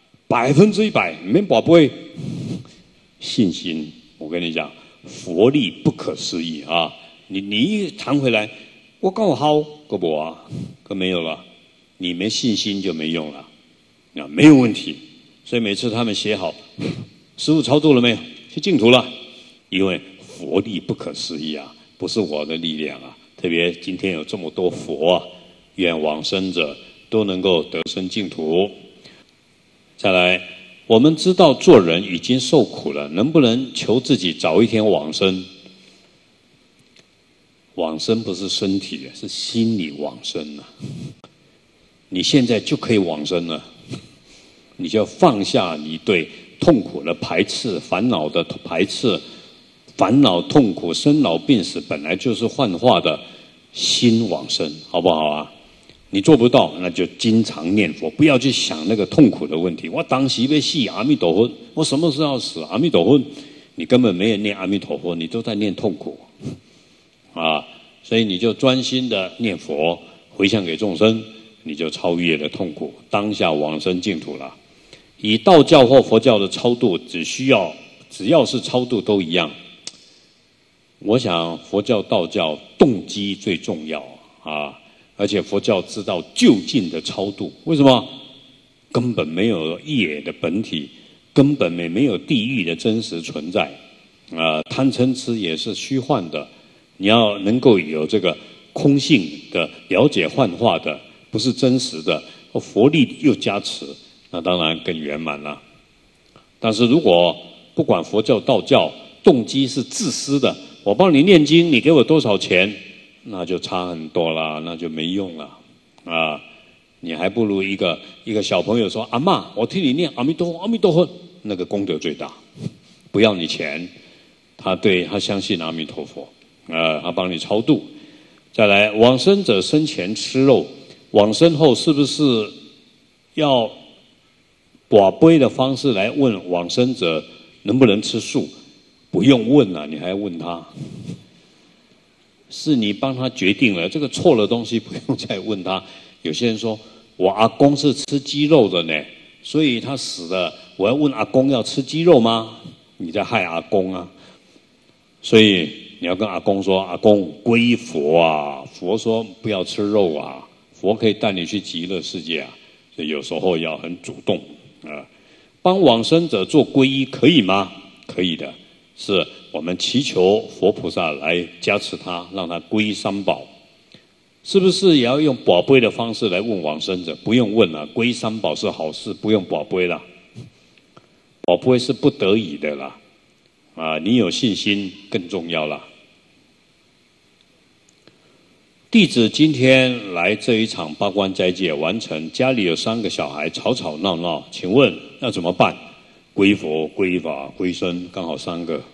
？100%，没宝贝，信心。我跟你讲，佛力不可思议啊！你一谈回来，我刚好个不啊，可没有了。你没信心就没用了，那没有问题。所以每次他们写好，师父超度了没有？去净土了，因为佛力不可思议啊，不是我的力量啊。特别今天有这么多佛啊，愿往生者都能够得生净土。再来，我们知道做人已经受苦了，能不能求自己早一天往生？往生不是身体，是心理往生啊。你现在就可以往生了，你就要放下你对痛苦的排斥、烦恼的排斥、烦恼、痛苦、生老病死本来就是幻化的心往生，好不好啊？你做不到，那就经常念佛，不要去想那个痛苦的问题。我当时被戏阿弥陀佛，我什么时候要死？阿弥陀佛，你根本没有念阿弥陀佛，你都在念痛苦啊！所以你就专心的念佛，回向给众生，你就超越了痛苦，当下往生净土了。以道教或佛教的超度，只要是超度都一样。我想佛教、道教动机最重要啊。而且佛教知道就近的超度，为什么？根本没有业的本体，根本没有地狱的真实存在，贪嗔痴也是虚幻的。你要能够有这个空性的了解幻化的，不是真实的，佛力又加持，那当然更圆满了。但是如果不管佛教、道教，动机是自私的，我帮你念经，你给我多少钱？那就差很多啦，那就没用了啊！ 你还不如一个小朋友说：“阿嬷，我替你念阿弥陀佛，阿弥陀佛。”那个功德最大，不要你钱，他相信阿弥陀佛，他帮你超度。再来，往生者生前吃肉，往生后是不是要跋杯的方式来问往生者能不能吃素？不用问了，你还要问他？是你帮他决定了，这个错了东西不用再问他。有些人说，我阿公是吃鸡肉的呢，所以他死了，我要问阿公要吃鸡肉吗？你在害阿公啊！所以你要跟阿公说，阿公皈依佛啊，佛说不要吃肉啊，佛可以带你去极乐世界啊。所以有时候要很主动啊，帮往生者做皈依可以吗？可以的，是我们祈求佛菩萨来加持他，让他皈依三宝。是不是也要用宝贝的方式来问往生者？不用问了，皈依三宝是好事，不用宝贝了。宝贝是不得已的啦，你有信心更重要啦。弟子今天来这一场八关斋戒完成，家里有3个小孩吵吵闹闹，请问要怎么办？皈佛、皈法、皈僧，刚好3个。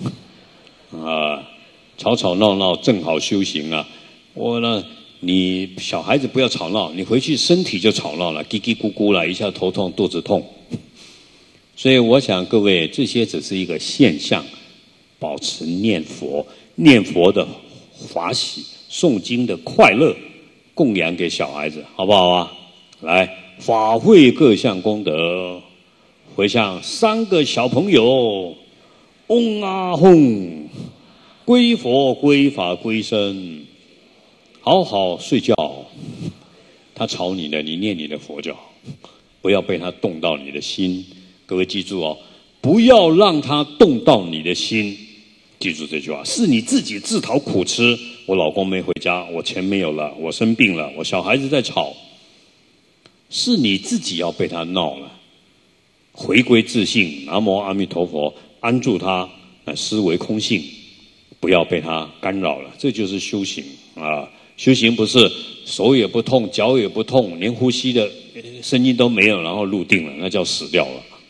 吵吵闹闹正好修行啊！你小孩子不要吵闹，你回去身体就吵闹了，叽叽咕咕了，一下头痛肚子痛。所以我想各位，这些只是一个现象，保持念佛的法喜，诵经的快乐，供养给小孩子，好不好啊？来，法会各项功德，回向3个小朋友，嗡啊吽，皈佛皈法皈僧。好好睡觉，他吵你的，你念你的佛就好，不要被他动到你的心。各位记住哦，不要让他动到你的心。记住这句话，是你自己自讨苦吃。我老公没回家，我钱没有了，我生病了，我小孩子在吵，是你自己要被他闹了。回归自性，南无阿弥陀佛，安住他，思维空性，不要被他干扰了，这就是修行啊。修行不是手也不痛，脚也不痛，连呼吸的声音都没有，然后入定了，那叫死掉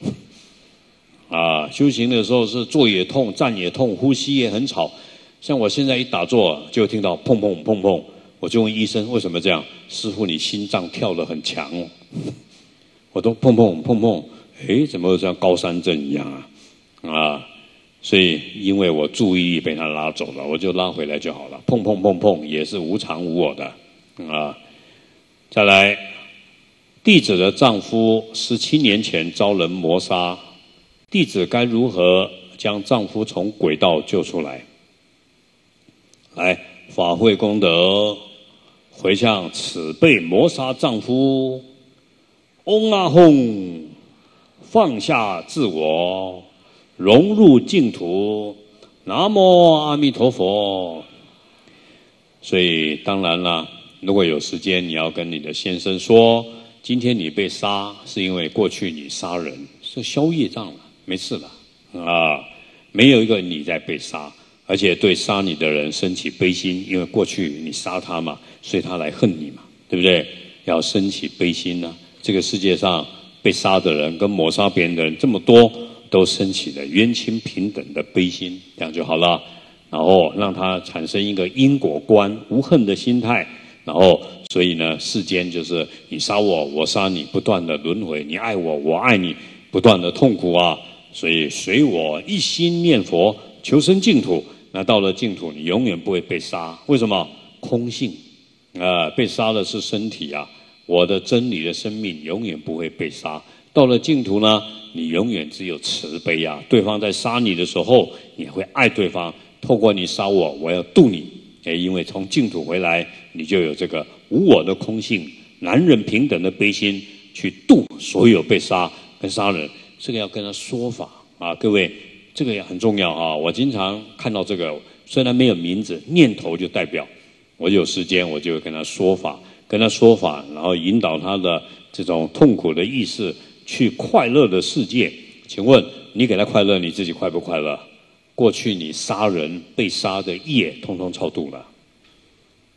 了。修行的时候是坐也痛，站也痛，呼吸也很吵。像我现在一打坐就听到砰砰砰砰，我就问医生为什么这样？师父，你心脏跳得很强哦。我都砰砰砰砰，怎么像高山症一样啊？所以因为我注意力被他拉走了，我就拉回来就好了。碰碰碰碰也是无常无我的再来，弟子的丈夫17年前遭人谋杀，弟子该如何将丈夫从轨道救出来？来，法会功德，回向此被谋杀丈夫，嗡啊吽，放下自我，融入净土，南无阿弥陀佛。所以当然了，如果有时间，你要跟你的先生说，今天你被杀是因为过去你杀人，是消业障了，没事了没有一个你在被杀，而且对杀你的人升起悲心，因为过去你杀他嘛，所以他来恨你嘛，对不对？要升起悲心呢。这个世界上被杀的人跟抹杀别人的人这么多，都升起了冤亲平等的悲心，这样就好了。然后让他产生一个因果观，无恨的心态。然后，所以呢，世间就是你杀我，我杀你，不断的轮回；你爱我，我爱你，不断的痛苦啊。所以随我一心念佛，求生净土。那到了净土，你永远不会被杀。为什么？空性被杀的是身体啊。我的真理的生命永远不会被杀。到了净土呢，你永远只有慈悲啊。对方在杀你的时候，你会爱对方。透过你杀我，我要度你。因为从净土回来，你就有这个无我的空性，男人平等的悲心，去度所有被杀跟杀人。这个要跟他说法啊，各位，这个也很重要啊。我经常看到这个，虽然没有名字，念头就代表。我有时间我就跟他说法，然后引导他的这种痛苦的意识去快乐的世界。请问你给他快乐，你自己快不快乐？过去你杀人被杀的业，通通超度了。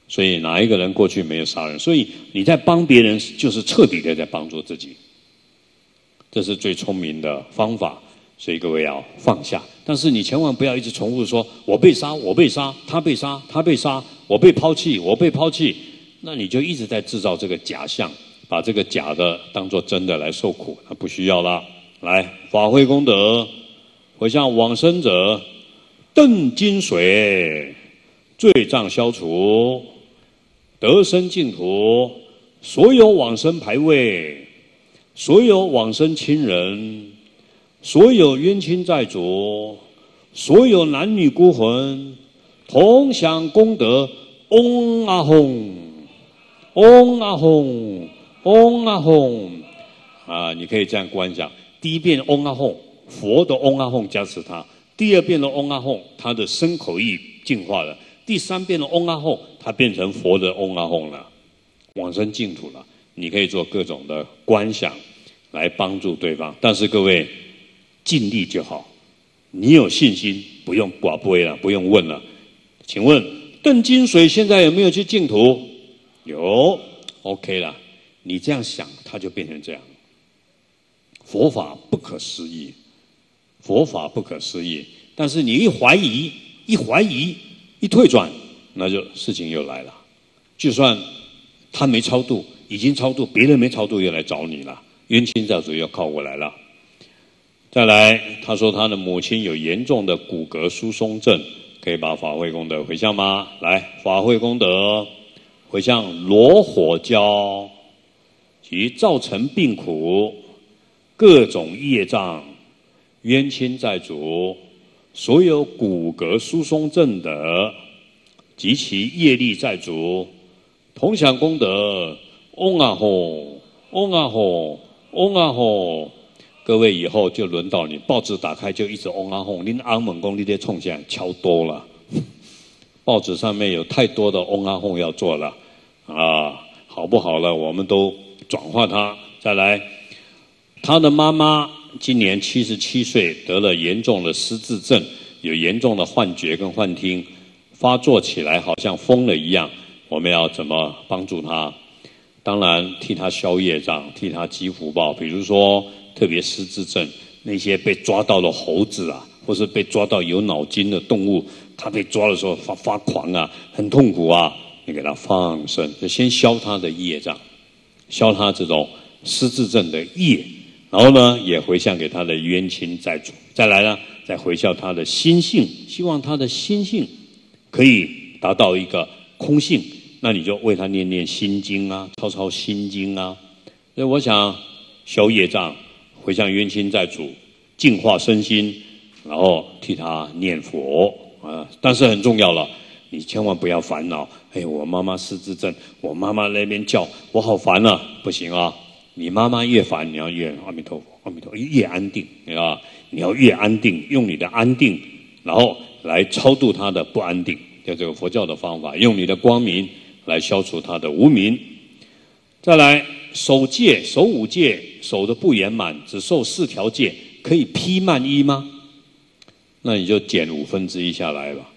所以哪一个人过去没有杀人？所以你在帮别人，就是彻底的在帮助自己。这是最聪明的方法。所以各位要放下，但是你千万不要一直重复说“我被杀，我被杀，他被杀，他被杀，我被抛弃，我被抛弃”，那你就一直在制造这个假象，把这个假的当作真的来受苦，那不需要啦。来，法会功德，回向往生者，顿金水，罪障消除，得生净土，所有往生牌位，所有往生亲人。所有冤亲债主，所有男女孤魂，同享功德。嗡啊吽，嗡啊吽，嗡啊吽。啊，你可以这样观想：第一遍嗡啊吽，佛的嗡啊吽加持他；第二遍的嗡啊吽，他的身口意净化了；第三遍的嗡啊吽，他变成佛的嗡啊吽了，往生净土了。你可以做各种的观想来帮助对方，但是各位。尽力就好，你有信心，不用寡杯了，不用问了。请问邓金水现在有没有去净土？有 ，OK 了。你这样想，他就变成这样。佛法不可思议，佛法不可思议。但是你一怀疑，一退转，那就事情又来了。就算他没超度，已经超度，别人没超度又来找你了，冤亲债主又靠过来了。再来，他说他的母亲有严重的骨骼疏松症，可以把法会功德回向吗？来，法会功德回向罗火胶及造成病苦、各种业障、冤亲债主、所有骨骼疏松症的及其业力债主，同享功德。嗡啊吽，嗡啊吽，嗡啊吽。各位以后就轮到你，报纸打开就一直嗡啊吽，您阿门公你得冲下敲多了，报纸上面有太多的嗡啊吽要做了啊，好不好了？我们都转化它。再来，他的妈妈今年77岁，得了严重的失智症，有严重的幻觉跟幻听，发作起来好像疯了一样。我们要怎么帮助他？当然替他消业障，替他积福报，比如说。特别失智症，那些被抓到的猴子啊，或是被抓到有脑筋的动物，他被抓的时候发狂啊，很痛苦啊，你给他放生，就先消他的业障，消他这种失智症的业，然后呢，也回向给他的冤亲债主。再来呢，再回向他的心性，希望他的心性可以达到一个空性，那你就为他念念心经啊，抄心经啊。所以我想消业障。回向冤亲债主，净化身心，然后替他念佛啊！但是很重要了，你千万不要烦恼。哎，我妈妈失智症，我妈妈那边叫我好烦啊！不行啊！你妈妈越烦，你要越阿弥陀佛，阿弥陀佛，越安定啊！你要越安定，用你的安定，然后来超度他的不安定。就这个佛教的方法，用你的光明来消除他的无明。再来。守戒，守5戒，守的不圆满，只受4条戒，可以批慢1吗？那你就减1/5下来吧。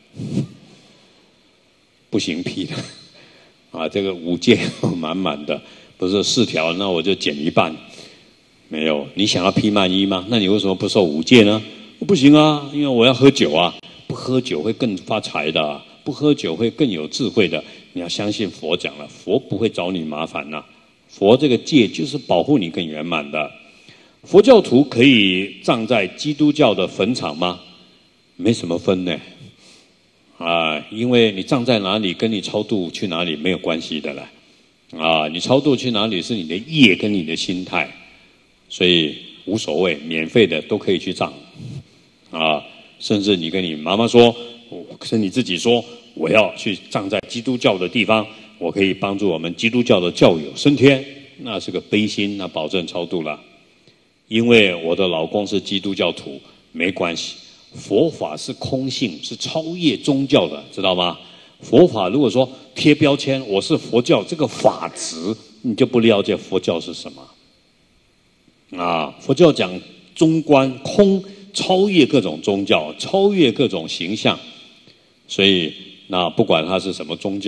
不行批的，啊，这个5戒满满的，不是4条，那我就减1半。没有，你想要批慢1吗？那你为什么不受5戒呢？不行啊，因为我要喝酒啊，不喝酒会更发财的，不喝酒会更有智慧的。你要相信佛讲了，佛不会找你麻烦呐。佛这个戒就是保护你更圆满的。佛教徒可以葬在基督教的坟场吗？没什么分呢，啊，因为你葬在哪里跟你超度去哪里没有关系的啦，啊，你超度去哪里是你的业跟你的心态，所以无所谓，免费的都可以去葬，啊，甚至你跟你妈妈说，是你自己说我要去葬在基督教的地方。我可以帮助我们基督教的教友升天，那是个悲心，那保证超度了。因为我的老公是基督教徒，没关系。佛法是空性，是超越宗教的，知道吗？佛法如果说贴标签，我是佛教这个法执，你就不了解佛教是什么。啊，佛教讲中观空，超越各种宗教，超越各种形象，所以那不管它是什么宗教。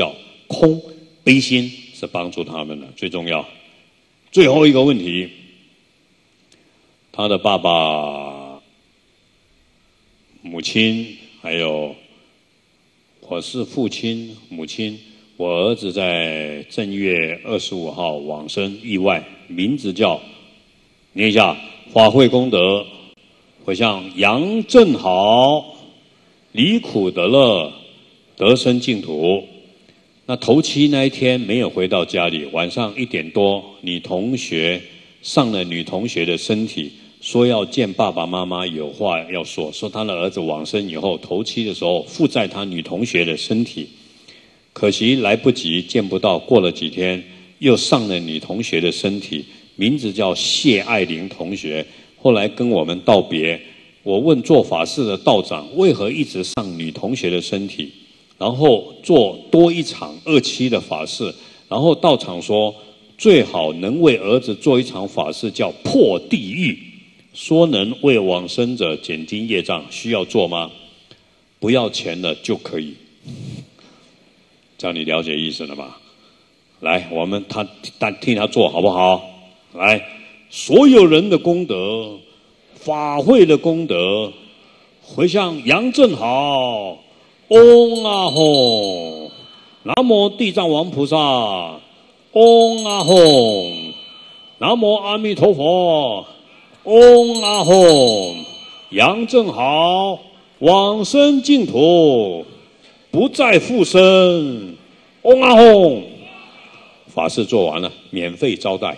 空悲心是帮助他们的最重要。最后一个问题，他的爸爸、母亲，还有我是父亲、母亲，我儿子在正月25号往生意外，名字叫，念一下，法会功德，回向杨正豪，离苦得乐，得生净土。那头七那一天没有回到家里，晚上1点多，女同学上了女同学的身体，说要见爸爸妈妈，有话要说，说他的儿子往生以后，头七的时候附在他女同学的身体，可惜来不及见不到，过了几天又上了女同学的身体，名字叫谢爱玲同学，后来跟我们道别。我问做法事的道长为何一直上女同学的身体，然后做多一场27的法事，然后道场说最好能为儿子做一场法事叫破地狱，说能为往生者减轻业障，需要做吗？不要钱了就可以。这样你了解意思了吧？来，我们替他做好不好？来，所有人的功德，法会的功德，回向杨正好，嗡啊吽，南无地藏王菩萨，嗡啊吽，南无阿弥陀佛，嗡啊吽，杨正好，往生净土，不再复生，嗡啊吽。法事做完了，免费招待，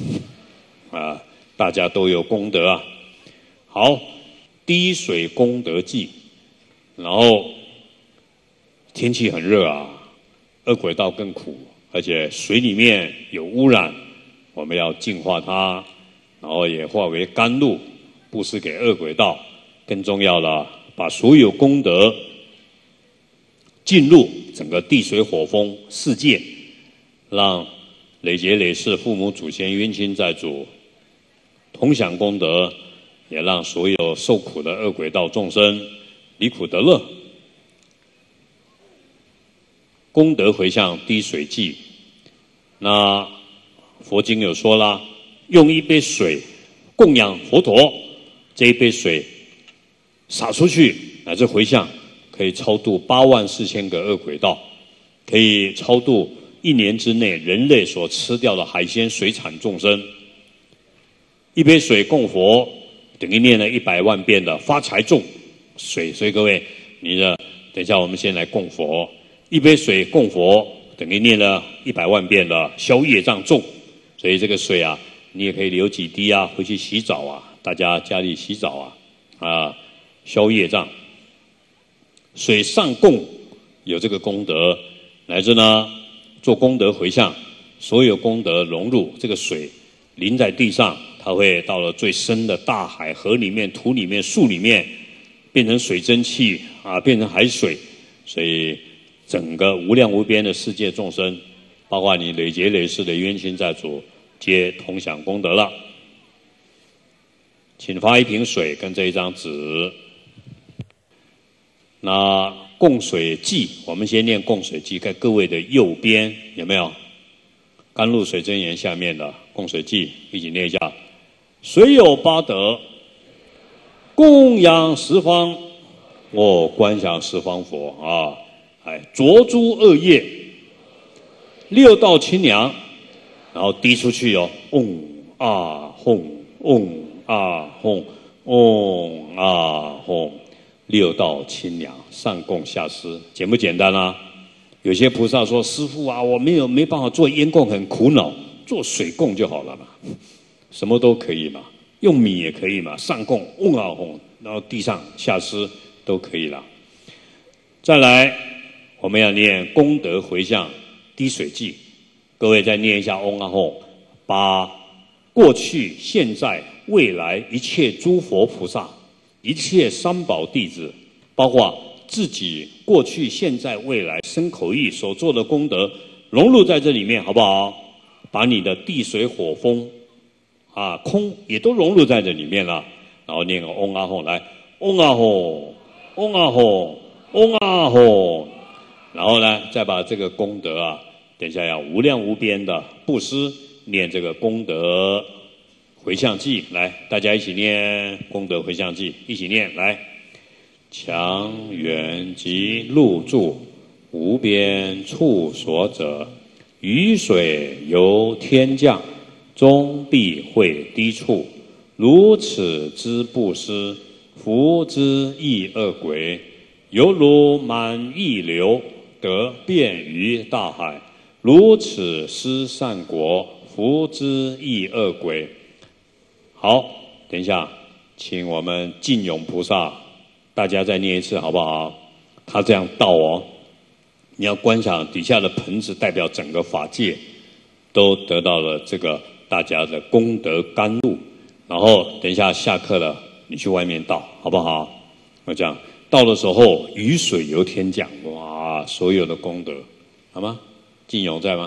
大家都有功德啊。好，滴水功德祭，然后天气很热啊，恶鬼道更苦，而且水里面有污染，我们要净化它，然后也化为甘露，布施给恶鬼道。更重要了，把所有功德进入整个地水火风世界，让累劫累世父母祖先冤亲债主同享功德，也让所有受苦的恶鬼道众生离苦得乐。功德回向滴水祭，那佛经有说啦，用一杯水供养佛陀，这一杯水洒出去，乃至回向，可以超度84000个恶鬼道，可以超度1年之内人类所吃掉的海鲜水产众生。一杯水供佛，等于念了100万遍的发财咒水。所以各位，等一下我们先来供佛，一杯水供佛，等于念了100万遍的消业障咒。所以这个水啊，你也可以流几滴啊，回去洗澡啊，大家家里洗澡啊，消业障。水上供有这个功德，乃至呢做功德回向，所有功德融入这个水，淋在地上，它会到了最深的大海、河里面、土里面、树里面，变成水蒸气啊，变成海水。所以整个无量无边的世界众生，包括你累劫累世的冤亲债主，皆同享功德了。请发一瓶水跟这一张纸。那供水记，我们先念供水记，在各位的右边有没有？甘露水真言下面的供水记，一起念一下。水有八德，供养十方，我观想十方佛啊！着诸恶业，6道清凉，然后滴出去哦，嗡啊吽，嗡啊吽，嗡啊吽，6道清凉，上供下施，简不简单啊？有些菩萨说：“师父啊，我没办法做烟供，很苦恼，做水供就好了嘛，什么都可以嘛，用米也可以嘛，上供嗡啊吽，然后地上下施都可以了。”再来，我们要念功德回向滴水记，各位再念一下嗡啊吽，把过去、现在、未来一切诸佛菩萨、一切三宝弟子，包括自己过去、现在、未来身口意所做的功德融入在这里面，好不好？把你的地水火风空也都融入在这里面了。然后念个嗡啊吽，来嗡啊吽，嗡啊吽，嗡啊吽， 然后呢，再把这个功德啊，等一下要无量无边的布施，念这个功德回向偈。来，大家一起念功德回向偈，一起念来。强缘及入住，无边处所者，雨水由天降，终必会低处。如此之布施，福之益恶鬼，犹如满溢流，得遍于大海。如此施善果，福之益恶鬼。好，等一下，请我们净永菩萨，大家再念一次好不好？他这样倒哦，你要观想底下的盆子代表整个法界，都得到了这个大家的功德甘露。然后等一下下课了，你去外面倒，好不好？我这样倒的时候，雨水由天降，哇，所有的功德，好吗？净永在吗？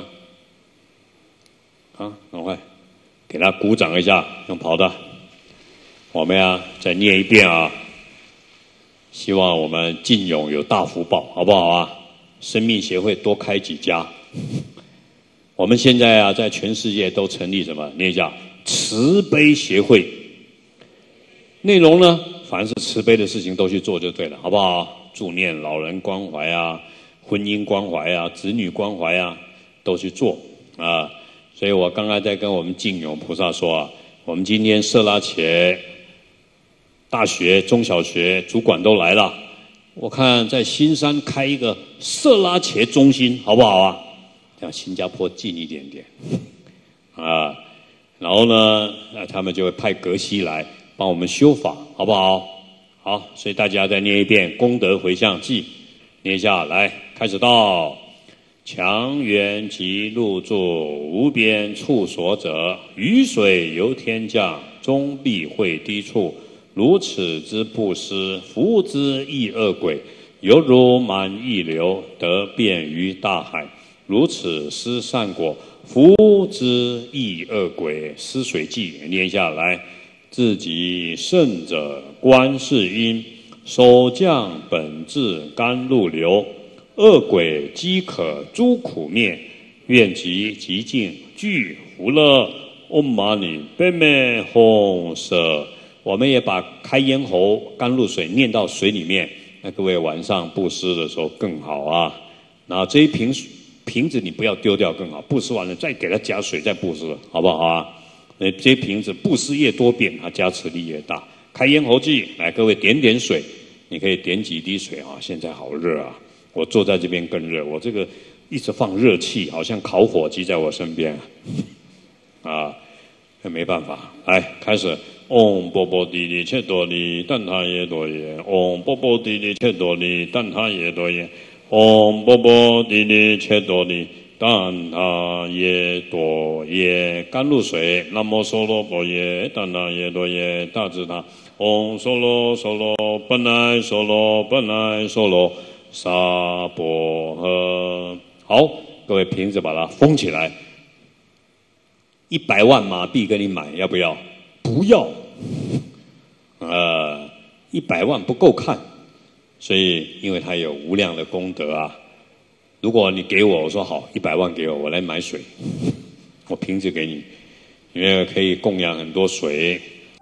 啊，赶快给他鼓掌一下，用跑的。我们呀，再念一遍啊。希望我们净永有大福报，好不好啊？生命协会多开几家。我们现在啊，在全世界都成立什么？念一下慈悲协会。内容呢，凡是慈悲的事情都去做就对了，好不好？助念老人关怀啊，婚姻关怀啊，子女关怀啊，都去做啊。所以我刚才在跟我们净永菩萨说啊，我们今天色拉伽大学、中小学主管都来了，我看在新山开一个色拉伽中心，好不好啊？像新加坡近一点点啊。然后呢，他们就会派格西来帮我们修法，好不好？好，所以大家再念一遍功德回向偈，念一下来，开始到。强缘及入住，无边处所者，雨水由天降，终必会低处。如此之布施，福之益恶鬼，犹如满溢流，得遍于大海。如此施善果，福之益恶鬼。施水记念下来，自己圣者观世音，手降本质甘露流。恶鬼饥渴诸苦灭，愿极极尽具福乐。唵嘛呢呗咪吽舍。我们也把开咽喉甘露水念到水里面，那各位晚上布施的时候更好啊。然后这一瓶子你不要丢掉更好，布施完了再给它加水再布施，好不好啊？这些瓶子布施越多遍，它加持力越大。开咽喉剂，来各位点点水，你可以点几滴水啊。现在好热啊！我坐在这边更热，我这个一直放热气，好像烤火鸡在我身边啊，没办法，来开始。唵波波滴滴切多利，但他也多耶。唵波波滴滴切多利，但他也多耶。唵波波滴滴切多利，但他也多耶。甘露水，南无梭罗波耶，但他也多耶。大智他，唵梭罗梭罗，本来梭罗，本来梭罗。沙波诃。好，各位瓶子把它封起来。100万马币给你买，要不要？不要。100万不够看，所以因为它有无量的功德啊。如果你给我，我说好，100万给我，我来买水，我瓶子给你，因为可以供养很多水。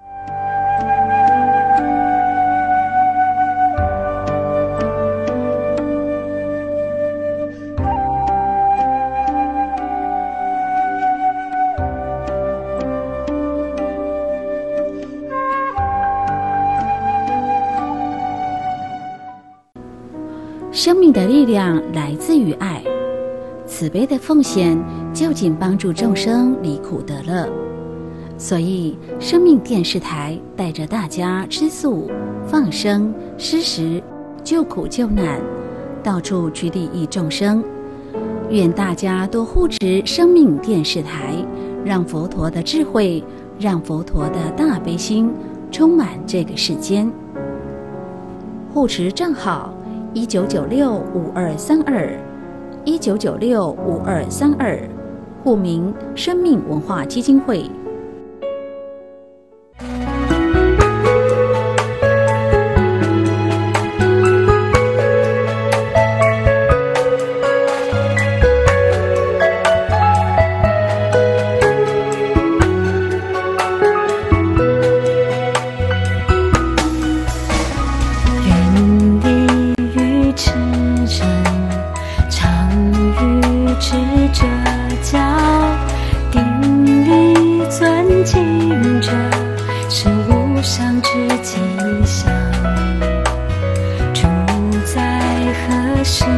生命的力量来自于爱，慈悲的奉献就近帮助众生离苦得乐。所以生命电视台带着大家吃素、放生、施食、救苦救难，到处去利益众生。愿大家多护持生命电视台，让佛陀的智慧，让佛陀的大悲心充满这个世间。护持账号19965232，19965232，户名生命文化基金会。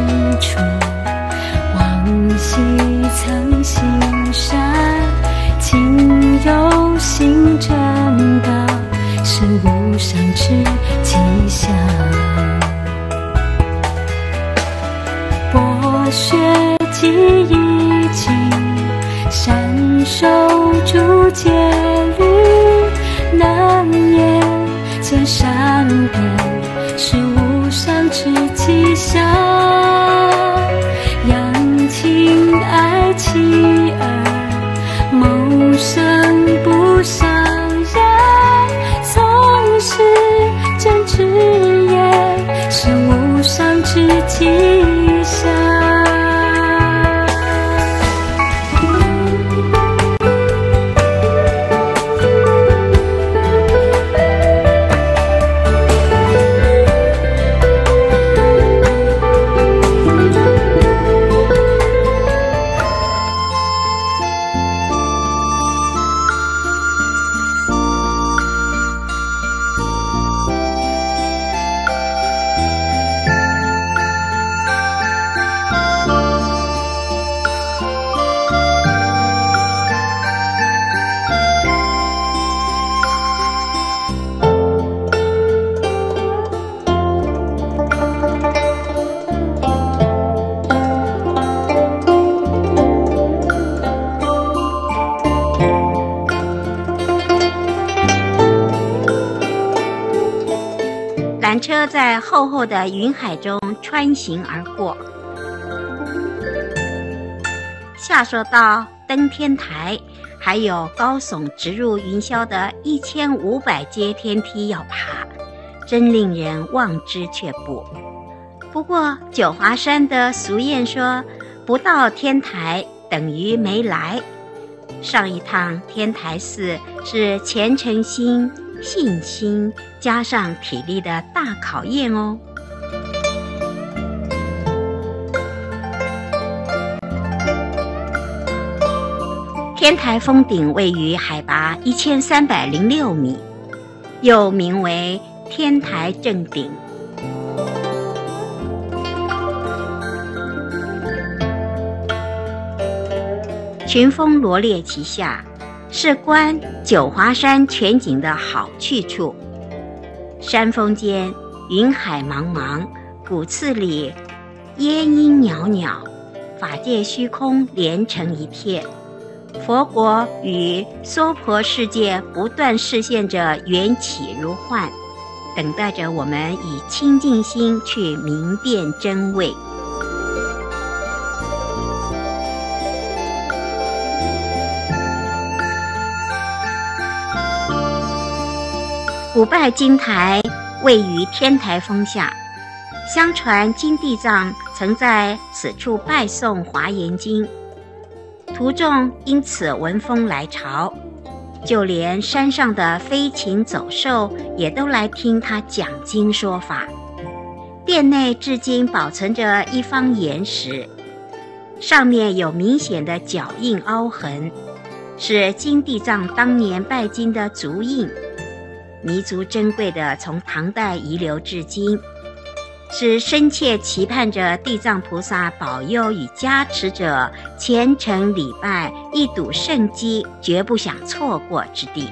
处，往昔曾行善，今有心正道，是无上之吉祥。博学技艺精，善守诸戒律，能言见善根，是无上之吉祥。养亲爱妻儿，谋生不伤人，从事正直业，是无上之吉祥。 缆车在厚厚的云海中穿行而过。下说到登天台，还有高耸直入云霄的1500阶天梯要爬，真令人望之却步。不过九华山的俗谚说，不到天台等于没来。上一趟天台寺是虔诚心、信心加上体力的大考验哦。天台峰顶位于海拔1306米，又名为天台正顶。群峰罗列其下，是观九华山全景的好去处。山峰间云海茫茫，古次里烟阴袅袅，法界虚空连成一片。佛国与娑婆世界不断示现着缘起如幻，等待着我们以清净心去明辨真伪。古拜金台位于天台峰下，相传金地藏曾在此处拜诵华严经，途中因此闻风来朝，就连山上的飞禽走兽也都来听他讲经说法。殿内至今保存着一方岩石，上面有明显的脚印凹痕，是金地藏当年拜经的足印，弥足珍贵的从唐代遗留至今，是深切期盼着地藏菩萨保佑与加持者虔诚礼拜一睹圣迹，绝不想错过之地。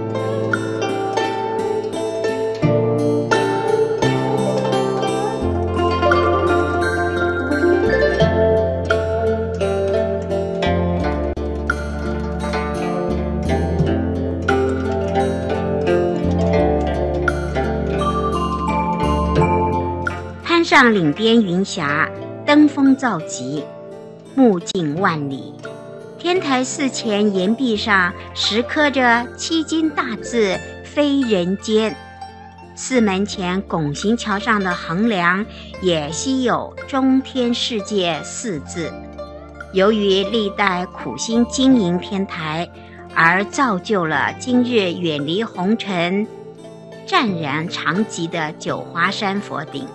上岭边云霞，登峰造极，目尽万里。天台寺前岩壁上石刻着7金大字“非人间”，寺门前拱形桥上的横梁也稀有“中天世界”4字。由于历代苦心经营天台，而造就了今日远离红尘、湛然长寂的九华山佛顶。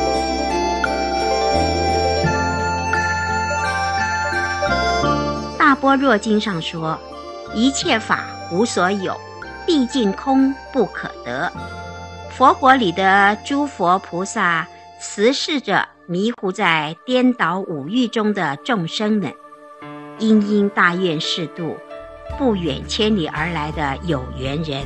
大般若经上说，一切法无所有，毕竟空不可得。佛国里的诸佛菩萨慈视着迷糊在颠倒五欲中的众生们，因大愿示度不远千里而来的有缘人。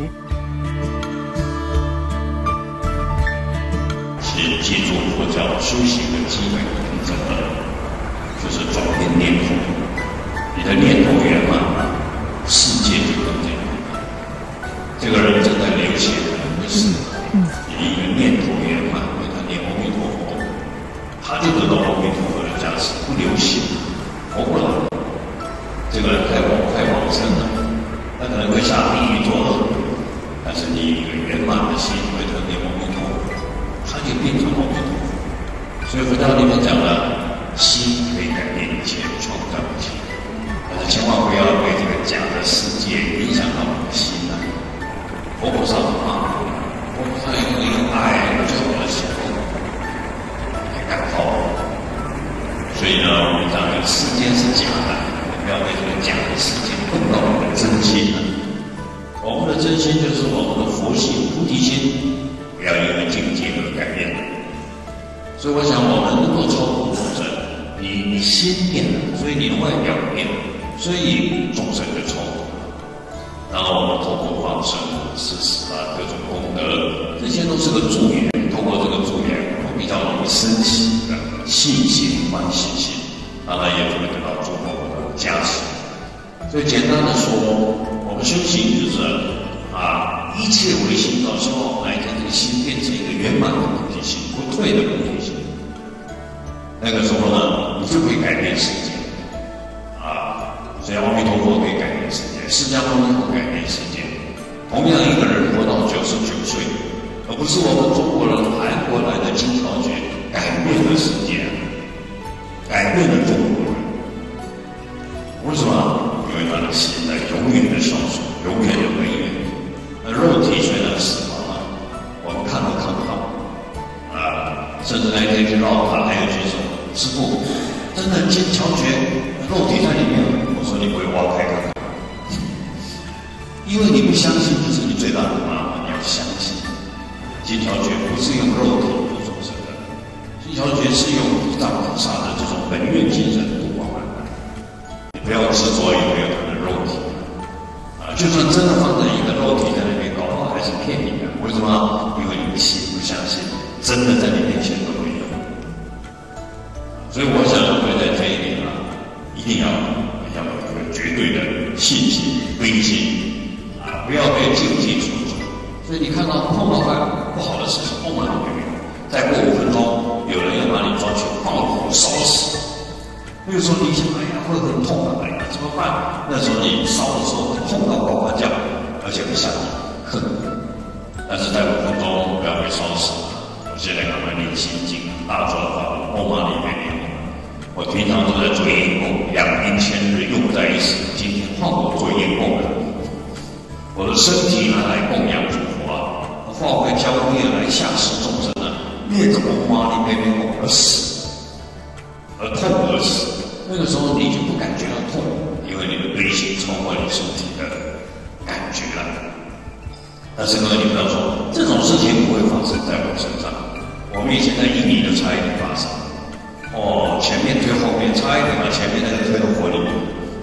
请记住佛教修行的基本原则，就是转变念头。你的念头圆满，世界就跟着你。这个人正在流血，没事。你一个念头圆满，为他念阿弥陀佛，他就得到阿弥陀佛的加持，不流血，活不老。这个人太往生了，他可能会下地狱作恶，但是你一个圆满的心，为他念阿弥陀佛，他就变成阿弥陀佛。所以佛教里面讲了，心可以改变一切，创造一切，但是千万不要被这个假的世界影响到你的心啊！佛菩萨啊，佛菩萨用爱救我的时候，也感到。所以呢，我们讲这个世间是假的，不要被这个假的世界碰到我们的真心了。我们的真心就是我们的佛性、菩提心，不要因为境界而改变。所以我想，我们能够超度众生，你心变了，所以你的外表变了，所以众生就超度。然后我们透过放生、施食啊，各种功德，这些都是个助缘。透过这个助缘，我比较容易升起的信心、欢喜心，当然也会得到诸佛的加持。所以简单的说，我们修行就是一切唯心造，希望我们来将这个心变成一个圆满的菩提心，不退的菩提心。那个时候呢，你就会改变世界所以阿弥陀佛可以改变世界，释迦牟尼佛改变世界。同样一个人活到99岁，而不是我们中国人、韩国来的金朝觉改变了世界，改变了中国人。为什么？因为他的心在永远的孝顺，永远的违缘。那肉体虽然死亡了，我们看都看不到甚至那天去绕塔，还有些说：“师父，真的金乔觉肉体在里面。”我说：“你不会挖开看看，因为你不相信，就是你最大的麻烦。你要相信，金乔觉不是用肉体度众生的，金乔觉是用地藏菩萨的这种本愿精神度我们。你不要执着于没有他的肉体就算真的放在一个肉体在那边，搞不好还是骗你的。为什么？因为你的心不相信，真的在你面前都没有。所以我想，各位在这一点一定要有一个绝对的信心、悲心不要被境界所阻。所以你看到碰到不好的事情，碰到你没有？再过5分钟，有人要把你抓去放火烧死。那个时候你想，会很痛怎么办？那时候你烧的时候痛到呱呱叫，而且会吓你，但是在5分钟不要被烧死。我现在赶快念心经，大转法轮，欧玛尼贝美吽。我平常都在做业供，养兵千日，用不在一时。今天换我做业供了，我的身体拿来供养诸佛化为交业来下施众生念着欧玛尼贝美吽而死，而痛而死。那个时候你就不感觉到痛，因为你的悲心超过你身体的感觉了。但是各位，你不要说这种事情不会发生在我身上。我们以前在印尼就差一点发生，前面推后面，差一点把前面那个推到火里面，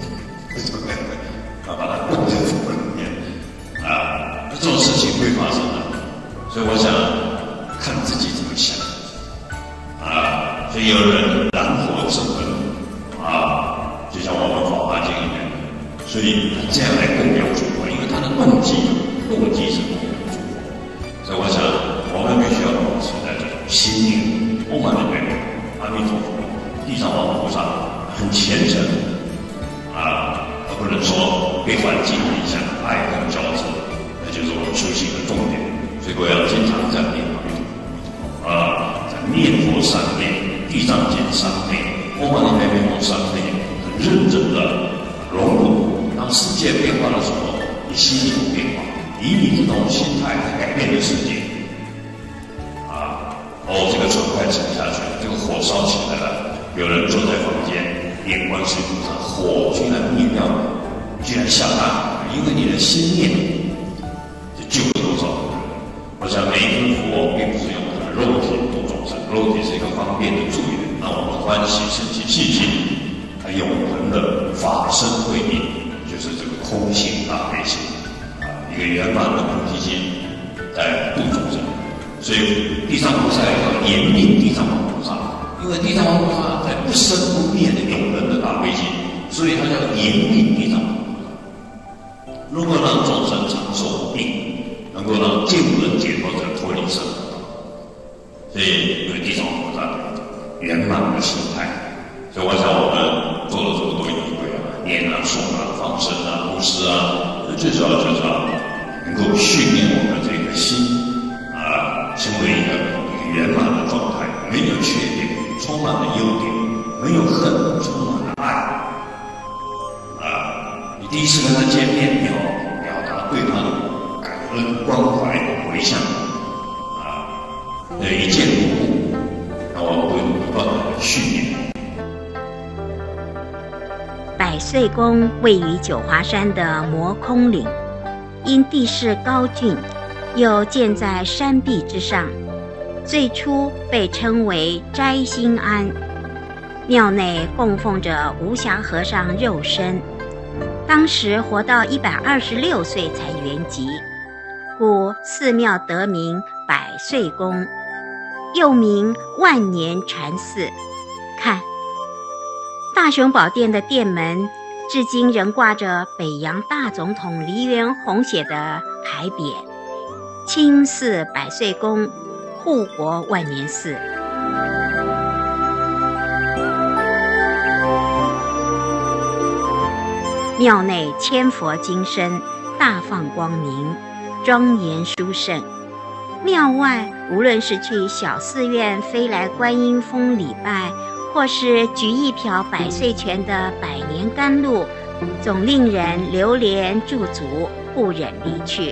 把它滚进火里面这种事情会发生的。所以我想看自己怎么想所以有人燃火自焚就像我们《法华经》里面，所以这样来供养诸佛，因为他的动机是供养诸佛。所以我想，我们必须要保持在这种心念欧玛尼贝美吽、阿弥陀佛、地藏王菩萨很虔诚而不能说被环境影响，爱恨交织，那就是我们修行的重点。所以我要经常在念阿弥陀佛在念佛上面、地藏经上面、欧玛尼贝美吽上面。认真的融入，当世界变化的时候，你心里有变化，以你这种心态来改变的世界这个船快沉下去了，这个火烧起来了，有人坐在房间， 念观世音菩萨，火居然灭掉了，居然下大雨，因为你的心念就救了多少人。我想每一尊佛并不是用他的肉体度众生，肉体是一个方便的助缘，让我们欢喜生起信心，它永恒的法身慧命，就是这个空性大悲心一个圆满的菩提心在度众生。所以地藏菩萨要严命地藏王菩萨，因为地藏王菩萨在不生不灭的永恒的大悲心，所以他叫严命地藏王菩萨。如果让众生长寿病，能够让见闻人解脱者脱离生活道，所以因为地藏王菩萨的圆满的心态，所以我想我们做了这么多仪轨念诵放生布施最主要就是能够训练我们这个心成为一个圆满的状态，没有缺点，充满了优点，没有恨，充满了爱。你第一次跟他见面，要表达对他的感恩、关怀、回向一见如故，那我们会不断的训练。 百岁宫位于九华山的摩空岭，因地势高峻，又建在山壁之上，最初被称为斋心庵。庙内供奉着无暇和尚肉身，当时活到126岁才圆寂，故寺庙得名百岁宫，又名万年禅寺。看，大雄宝殿的殿门至今仍挂着北洋大总统黎元洪写的牌匾：清寺百岁宫，护国万年寺。庙内千佛金身，大放光明，庄严殊胜。庙外无论是去小寺院飞来观音峰礼拜，或是举一瓢百岁泉的百年甘露，总令人流连驻足，不忍离去。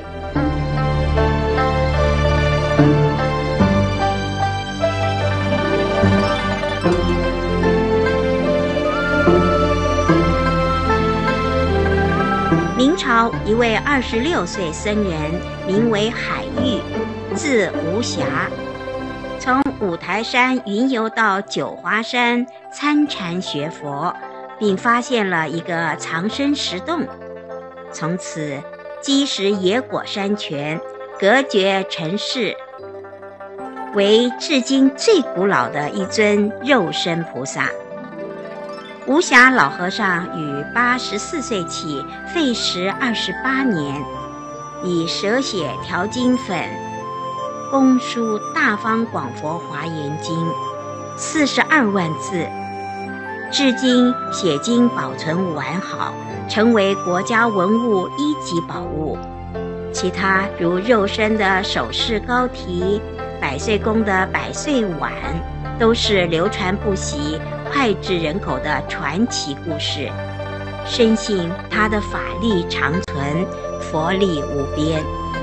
明朝一位26岁僧人，名为海玉，字无暇，从五台山云游到九华山参禅学佛，并发现了一个藏身石洞，从此积食野果山泉，隔绝尘世，为至今最古老的一尊肉身菩萨。无暇老和尚于84岁起费时28年，以蛇血调经粉公书《大方广佛华严经》42万字，至今写经保存完好，成为国家文物1级宝物。其他如肉身的首饰高题、百岁宫的百岁碗，都是流传不息、脍炙人口的传奇故事。深信他的法力长存，佛力无边。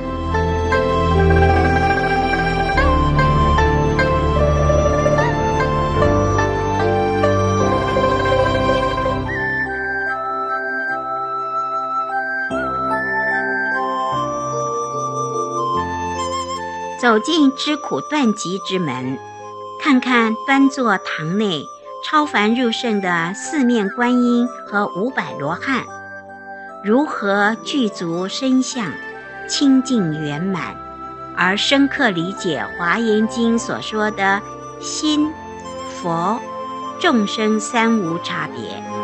走进知苦断集之门，看看端坐堂内超凡入圣的四面观音和500罗汉，如何具足身相，清净圆满，而深刻理解《华严经》所说的心、佛、众生三无差别。